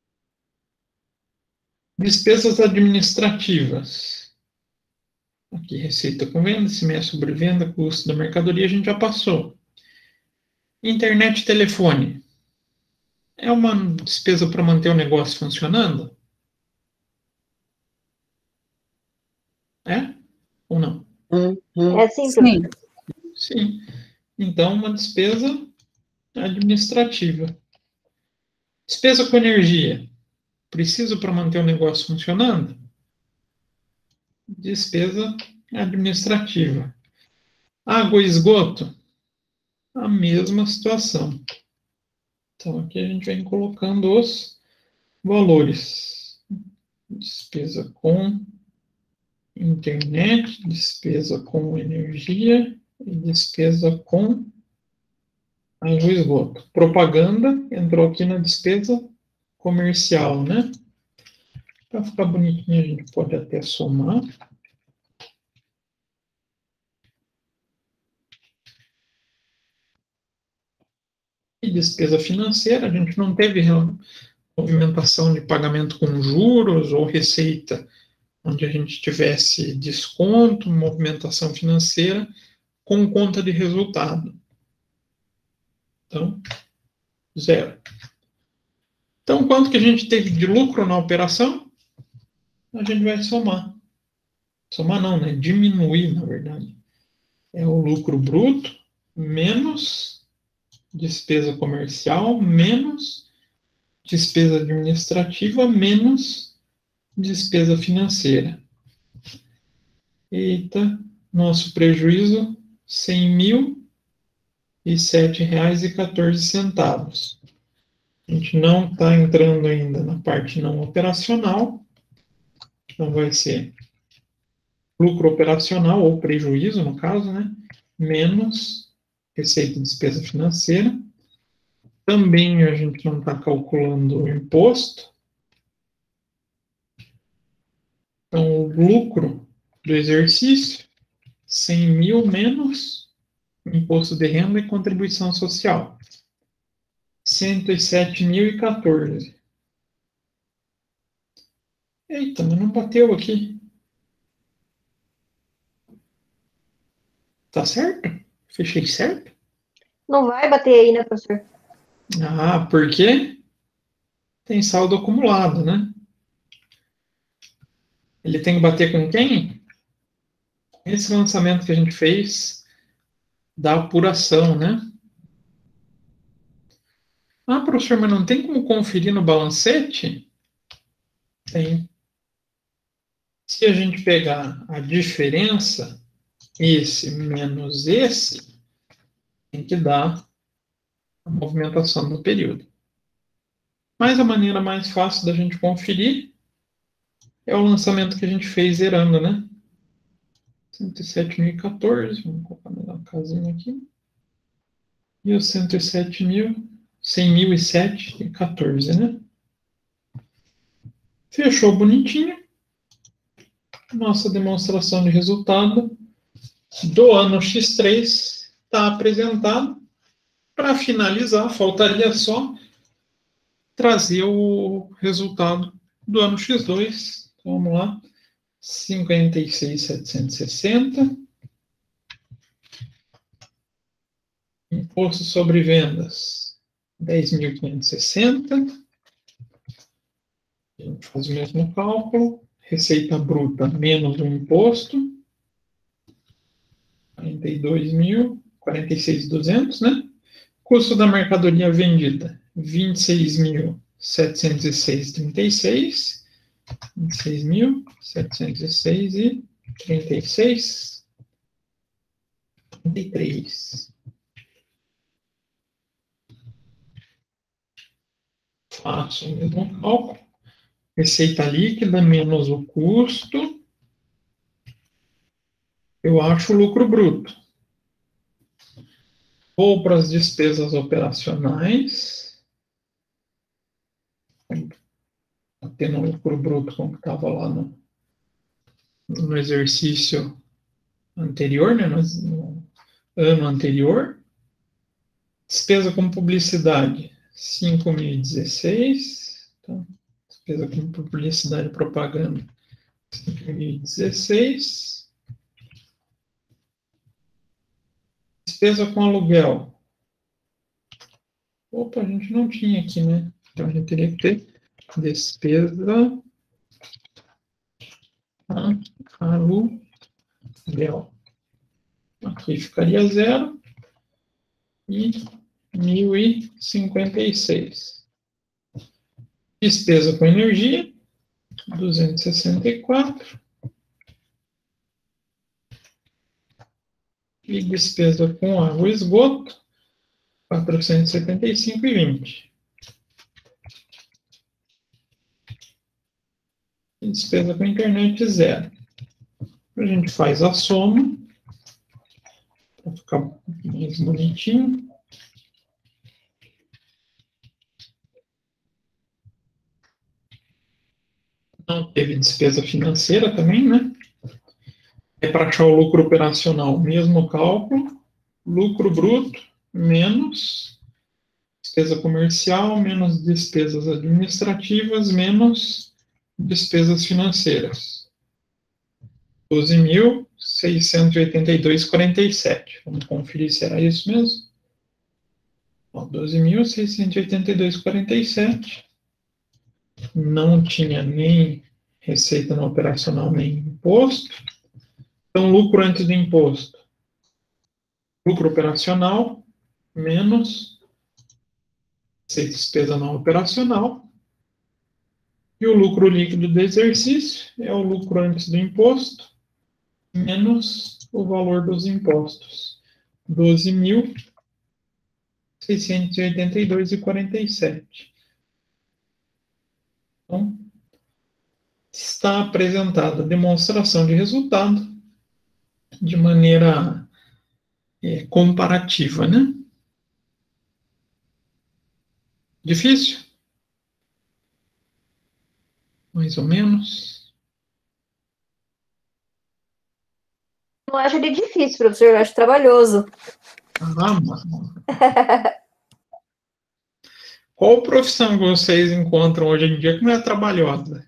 A: Despesas administrativas. Aqui, receita com venda, I C M S sobre venda, custo da mercadoria, a gente já passou. Internet e telefone. É uma despesa para manter o negócio funcionando? É? Ou não?
D: É assim,
C: Sim.
A: Sim. Então, uma despesa administrativa. Despesa com energia. Preciso para manter o negócio funcionando? Despesa administrativa. Água e esgoto, a mesma situação. Então, aqui a gente vem colocando os valores. Despesa com internet, despesa com energia e despesa com água e esgoto. Propaganda entrou aqui na despesa comercial, né? Para ficar bonitinho, a gente pode até somar. E despesa financeira, a gente não teve movimentação de pagamento com juros ou receita onde a gente tivesse desconto, movimentação financeira com conta de resultado. Então, zero. Então, quanto que a gente teve de lucro na operação? A gente vai somar. Somar não, né? Diminuir, na verdade. É o lucro bruto menos despesa comercial, menos despesa administrativa, menos despesa financeira. Eita, nosso prejuízo, cem mil e sete reais e quatorze centavos. A gente não está entrando ainda na parte não operacional, então vai ser lucro operacional, ou prejuízo, no caso, né? Menos receita e despesa financeira. Também a gente não está calculando o imposto. Então, o lucro do exercício, cem mil menos imposto de renda e contribuição social. cento e sete mil e quatorze. Eita, mas não bateu aqui. Tá certo? Fechei certo?
D: Não vai bater aí, né, professor?
A: Ah, por quê? Tem saldo acumulado, né? Ele tem que bater com quem? Esse lançamento que a gente fez da apuração, né? Ah, professor, mas não tem como conferir no balancete? Tem. Se a gente pegar a diferença, esse menos esse, tem que dar a movimentação do período. Mas a maneira mais fácil da gente conferir é o lançamento que a gente fez zerando, né? cento e sete mil e quatorze, vamos colocar na casinha aqui. E o cento e sete mil, cem mil e sete e quatorze, né? Fechou bonitinho. Nossa demonstração de resultado do ano X três está apresentada. Para finalizar, faltaria só trazer o resultado do ano X dois. Então, vamos lá. cinquenta e seis mil setecentos e sessenta. Imposto sobre vendas, dez mil quinhentos e sessenta. A gente faz o mesmo cálculo. Receita bruta menos o imposto, quarenta e dois mil, quarenta e seis mil e duzentos, né? Custo da mercadoria vendida, vinte e seis mil setecentos e seis vírgula trinta e seis. vinte e seis mil setecentos e seis vírgula trinta e seis. trinta e três. Faço o mesmo cálculo. Receita líquida menos o custo. Eu acho o lucro bruto. Vou para as despesas operacionais. Tendo o lucro bruto como estava lá no, no exercício anterior, né, no, no ano anterior. Despesa com publicidade, cinco mil e dezesseis. Então, despesa com publicidade e propaganda, cinco mil e dezesseis. Despesa com aluguel. Opa, a gente não tinha aqui, né? Então, a gente teria que ter despesa a aluguel. Aqui ficaria zero e mil e cinquenta e seis. Despesa com energia, duzentos e sessenta e quatro. E despesa com água e esgoto, quatrocentos e setenta e cinco reais e vinte centavos. E despesa com internet, zero. A gente faz a soma, para ficar mais bonitinho. Não teve despesa financeira também, né? É para achar o lucro operacional, mesmo cálculo, lucro bruto, menos despesa comercial, menos despesas administrativas, menos despesas financeiras. doze mil seiscentos e oitenta e dois reais e quarenta e sete centavos. Vamos conferir se era isso mesmo. doze mil seiscentos e oitenta e dois reais e quarenta e sete centavos. Não tinha nem receita no operacional, nem imposto. Então, lucro antes do imposto. Lucro operacional, menos receita e despesa não operacional. E o lucro líquido do exercício é o lucro antes do imposto, menos o valor dos impostos. doze mil seiscentos e oitenta e dois reais e quarenta e sete centavos. Então, está apresentada a demonstração de resultado de maneira é, comparativa, né? Difícil? Mais ou menos.
D: Não acho ele difícil, professor, eu acho trabalhoso.
A: Ah, mano. Qual profissão que vocês encontram hoje em dia que não é trabalhosa?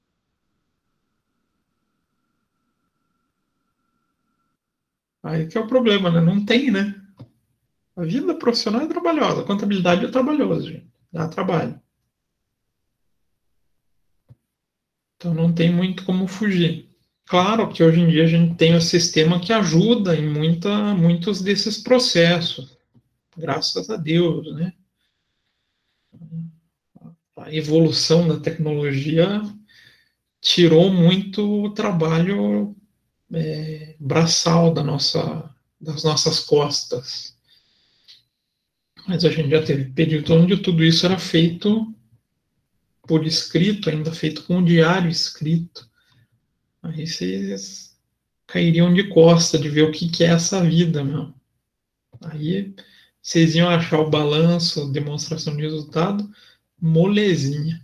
A: Aí que é o problema, né? Não tem, né? A vida profissional é trabalhosa, a contabilidade é trabalhosa, gente. Dá trabalho. Então não tem muito como fugir. Claro que hoje em dia a gente tem um sistema que ajuda em muita, muitos desses processos. Graças a Deus, né? A evolução da tecnologia tirou muito o trabalho é, braçal da nossa, das nossas costas. Mas a gente já teve período onde tudo isso era feito por escrito, ainda feito com um diário escrito. Aí vocês cairiam de costa de ver o que, que é essa vida, meu. Aí vocês iam achar o balanço, demonstração de resultado, molezinha.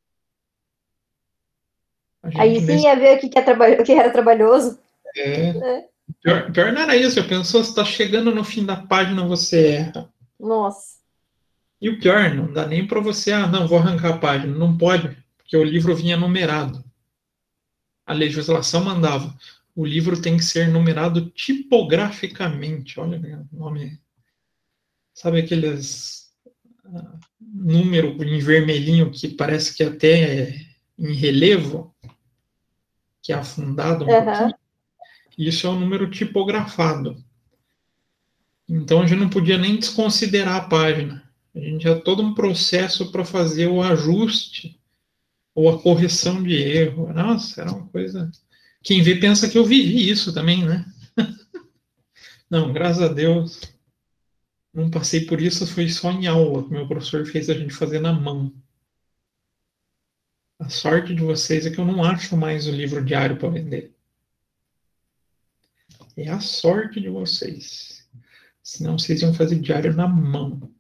D: Aí sim nesse... ia ver o que, que, é traba... o que era trabalhoso.
A: É. é. Pior, pior não era isso, eu pensou, você está chegando no fim da página, você erra.
D: Nossa.
A: E o pior, não dá nem para você, ah, não, vou arrancar a página. Não pode, porque o livro vinha numerado. A legislação mandava, o livro tem que ser numerado tipograficamente. Olha o nome. Sabe aqueles uh, número em vermelhinho que parece que até é em relevo, que é afundado um uhum. pouquinho? Isso é o número tipografado. Então a gente não podia nem desconsiderar a página. A gente tinha todo um processo para fazer o ajuste ou a correção de erro. Nossa, era uma coisa... Quem vê pensa que eu vivi isso também, né? Não, graças a Deus, não passei por isso, foi só em aula que meu professor fez a gente fazer na mão. A sorte de vocês é que eu não acho mais o livro diário para vender. É a sorte de vocês. Senão vocês iam fazer diário na mão.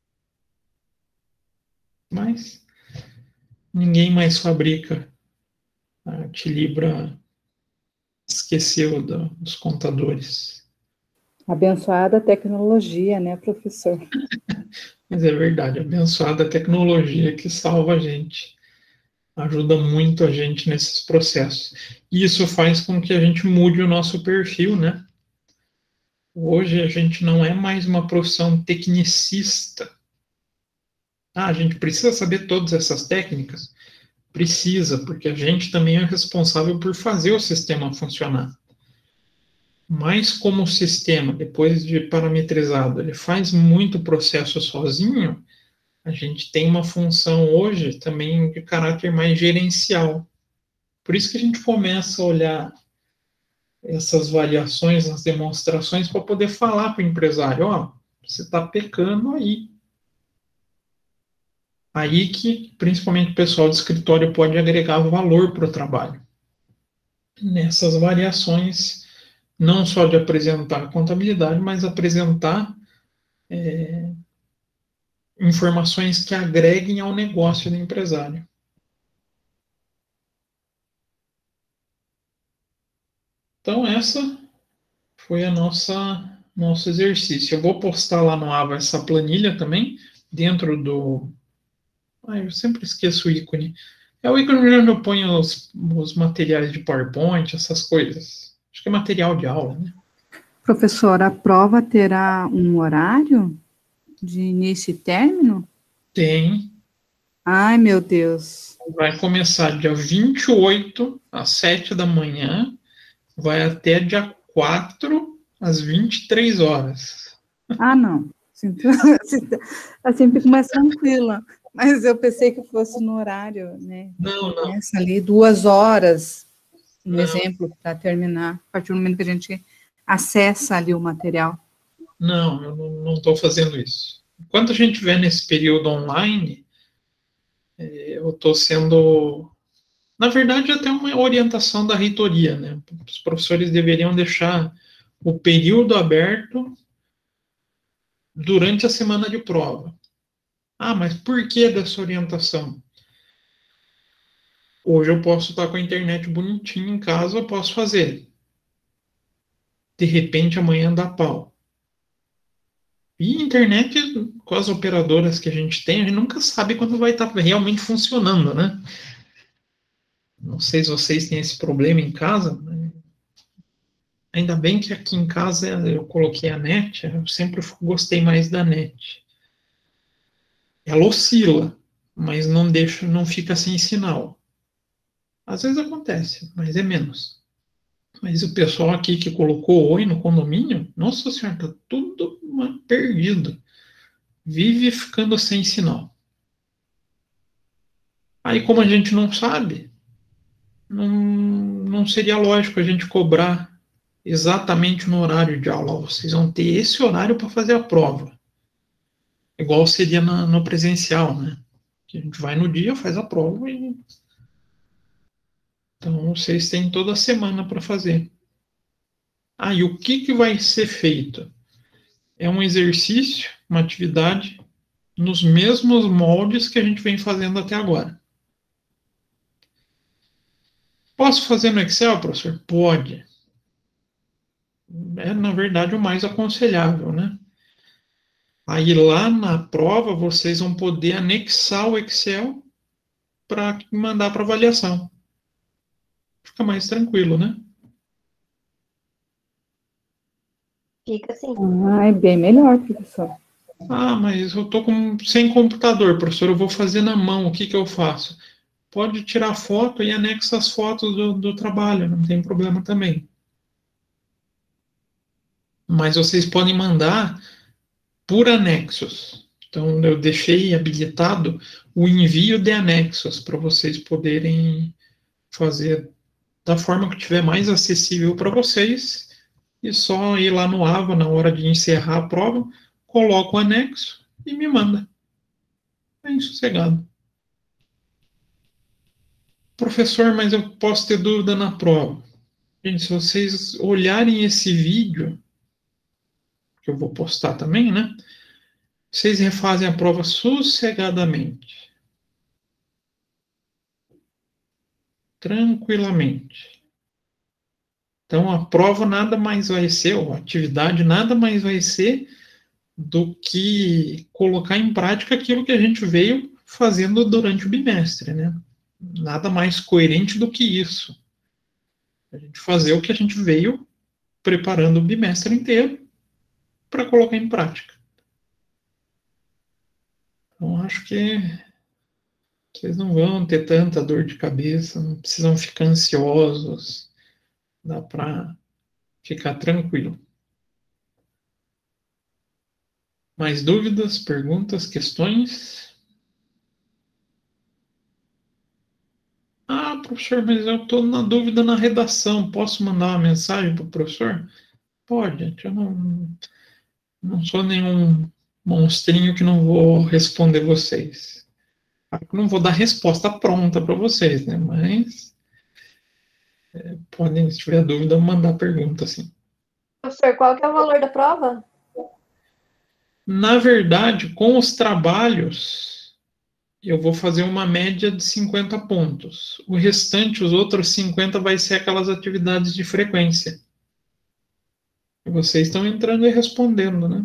A: Mas ninguém mais fabrica. A Tilibra esqueceu do, dos contadores.
C: Abençoada tecnologia, né, professor?
A: Mas é verdade, abençoada tecnologia que salva a gente. Ajuda muito a gente nesses processos. E isso faz com que a gente mude o nosso perfil, né? Hoje a gente não é mais uma profissão tecnicista. Ah, a gente precisa saber todas essas técnicas? Precisa, porque a gente também é responsável por fazer o sistema funcionar. Mas como o sistema, depois de parametrizado, ele faz muito processo sozinho, a gente tem uma função hoje também de caráter mais gerencial. Por isso que a gente começa a olhar essas variações nas demonstrações para poder falar para o empresário, ó, você está pecando aí. Aí que, principalmente o pessoal do escritório, pode agregar valor para o trabalho. Nessas variações, não só de apresentar a contabilidade, mas apresentar é, informações que agreguem ao negócio do empresário. Então, essa foi a nossa nosso exercício. Eu vou postar lá no Ava essa planilha também, dentro do... Ah, eu sempre esqueço o ícone. É o ícone onde eu ponho os, os materiais de PowerPoint, essas coisas. Acho que é material de aula, né?
C: Professor, a prova terá um horário de início e término?
A: Tem.
C: Ai, meu Deus.
A: Vai começar dia vinte e oito, às sete da manhã, vai até dia quatro, às vinte e três horas.
C: Ah, não. Assim fico mais tranquila. Mas eu pensei que fosse no horário, né?
A: Não, não.
C: Começa ali duas horas, um
A: Não.
C: exemplo, para terminar, a partir do momento que a gente acessa ali o material.
A: Não, eu não estou fazendo isso. Enquanto a gente estiver nesse período online, eu estou sendo... Na verdade, até uma orientação da reitoria, né? Os professores deveriam deixar o período aberto durante a semana de prova. Ah, mas por que dessa orientação? Hoje eu posso estar com a internet bonitinha em casa, eu posso fazer. De repente, amanhã dá pau. E internet, com as operadoras que a gente tem, a gente nunca sabe quando vai estar realmente funcionando, né? Não sei se vocês têm esse problema em casa, mas ainda bem que aqui em casa eu coloquei a net, eu sempre gostei mais da net. Ela oscila, mas não deixa, não fica sem sinal. Às vezes acontece, mas é menos. Mas o pessoal aqui que colocou Oi no condomínio, nossa senhora, tá tudo perdido. Vive ficando sem sinal. Aí, como a gente não sabe, não, não seria lógico a gente cobrar exatamente no horário de aula. Vocês vão ter esse horário para fazer a prova. Igual seria na, no presencial, né? Que a gente vai no dia, faz a prova e... Então, vocês têm toda a semana para fazer. Ah, e o que, que vai ser feito? É um exercício, uma atividade, nos mesmos moldes que a gente vem fazendo até agora. Posso fazer no Excel, professor? Pode. É, na verdade, o mais aconselhável, né? Aí lá na prova, vocês vão poder anexar o Excel para mandar para avaliação. Fica mais tranquilo, né?
D: Fica assim.
C: Ah, é bem melhor, professor.
A: Ah, mas eu estou sem computador, professor, eu vou fazer na mão, o que, que eu faço? Pode tirar foto e anexa as fotos do, do trabalho, não tem problema também. Mas vocês podem mandar por anexos. Então, eu deixei habilitado o envio de anexos para vocês poderem fazer da forma que tiver mais acessível para vocês e só ir lá no Ava na hora de encerrar a prova, coloca o anexo e me manda. Bem sossegado. Professor, mas eu posso ter dúvida na prova. Gente, se vocês olharem esse vídeo, que eu vou postar também, né? Vocês refazem a prova sossegadamente. Tranquilamente. Então, a prova nada mais vai ser, ou a atividade nada mais vai ser do que colocar em prática aquilo que a gente veio fazendo durante o bimestre, né? Nada mais coerente do que isso. A gente fazer o que a gente veio preparando o bimestre inteiro para colocar em prática. Então, acho que vocês não vão ter tanta dor de cabeça, não precisam ficar ansiosos, dá para ficar tranquilo. Mais dúvidas, perguntas, questões? Ah, professor, mas eu estou na dúvida na redação. Posso mandar uma mensagem para o professor? Pode, gente. Eu não, não sou nenhum monstrinho que não vou responder vocês. Eu não vou dar resposta pronta para vocês, né? Mas é, podem, se tiver dúvida, mandar pergunta, assim.
D: Professor, qual que é o valor da prova?
A: Na verdade, com os trabalhos, eu vou fazer uma média de cinquenta pontos. O restante, os outros cinquenta, vai ser aquelas atividades de frequência. E vocês estão entrando e respondendo, né?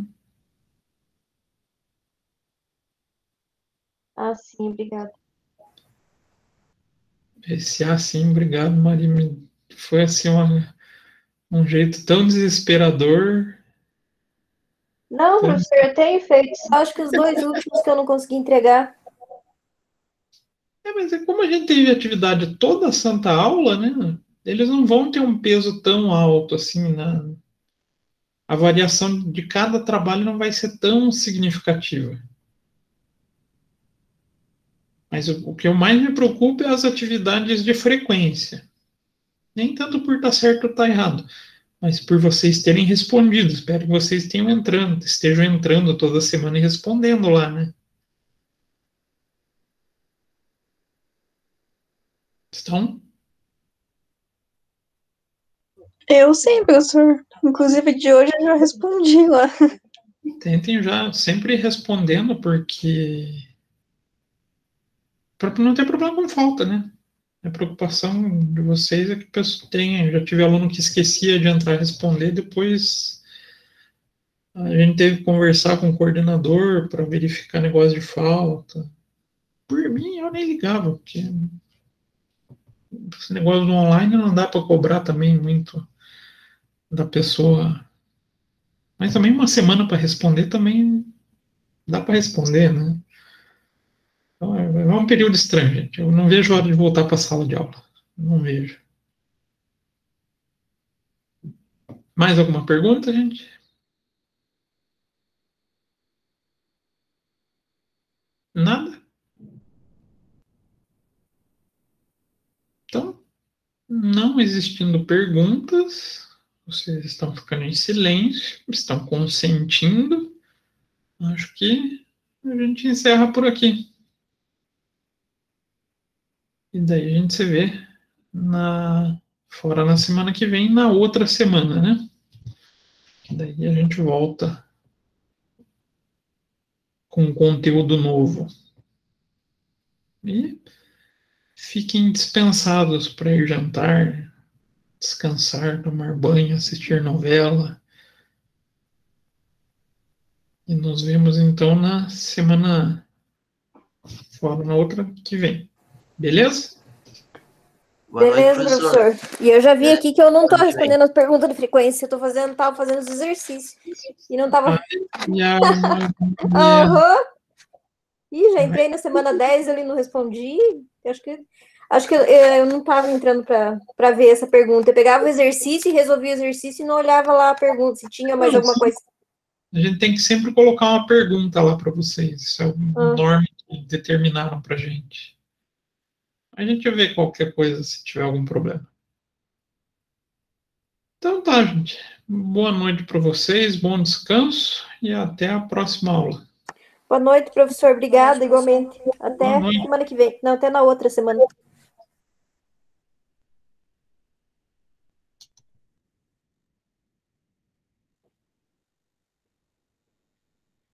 D: Ah, sim, obrigada.
A: Esse ah, sim, obrigado, Maria. Foi assim uma, um jeito tão desesperador.
D: Não,
A: Tão...
D: professor, eu tenho feito. Só acho que os dois últimos que eu não consegui entregar.
A: É, mas é como a gente teve atividade toda a santa aula, né? Eles não vão ter um peso tão alto assim, né? A variação de cada trabalho não vai ser tão significativa. Mas o, o que eu mais me preocupa é as atividades de frequência. Nem tanto por estar certo ou estar errado, mas por vocês terem respondido. Espero que vocês tenham entrando, estejam entrando toda semana e respondendo lá, né? Estão?
B: Eu sim, professor. Inclusive, de hoje eu já respondi lá.
A: Tentem já sempre respondendo, porque para não ter problema com falta, né? A preocupação de vocês é que a pessoa tenha. Já tive aluno que esquecia de entrar e responder, depois a gente teve que conversar com o coordenador para verificar negócio de falta. Por mim, eu nem ligava, porque esse negócio do online não dá para cobrar também muito da pessoa. Mas também uma semana para responder também dá para responder, né? Então, é, é um período estranho, gente. Eu não vejo a hora de voltar para a sala de aula. Não vejo. Mais alguma pergunta, gente? Nada? Então, não existindo perguntas, vocês estão ficando em silêncio, estão consentindo. Acho que a gente encerra por aqui. E daí a gente se vê na, fora na semana que vem, na outra semana, né? Daí a gente volta com conteúdo novo. E fiquem dispensados para ir jantar, descansar, tomar banho, assistir novela. E nos vemos então na semana fora, na outra que vem. Beleza?
G: Boa noite,
D: Beleza,
G: professor.
D: professor. E eu já vi
G: É,
D: aqui que eu não tô
G: ano que vem.
D: respondendo as perguntas de frequência, eu tô fazendo, tava fazendo os exercícios. E não tava.
A: E a
D: Aham. Ih, já entrei na semana dez ali, não respondi. Acho que, acho que eu, eu não estava entrando para ver essa pergunta. Eu pegava o exercício e resolvia o exercício e não olhava lá a pergunta, se tinha mais
A: Não,
D: alguma
A: sim.
D: coisa.
A: A gente tem que sempre colocar uma pergunta lá para vocês. Isso é uma
D: Ah.
A: norma que determinaram para a gente. A gente vê qualquer coisa se tiver algum problema. Então tá, gente. Boa noite para vocês, bom descanso e até a próxima aula.
D: Boa noite, professor. Obrigada, igualmente. Até
A: Boa noite.
D: semana que vem. Não, até na outra semana.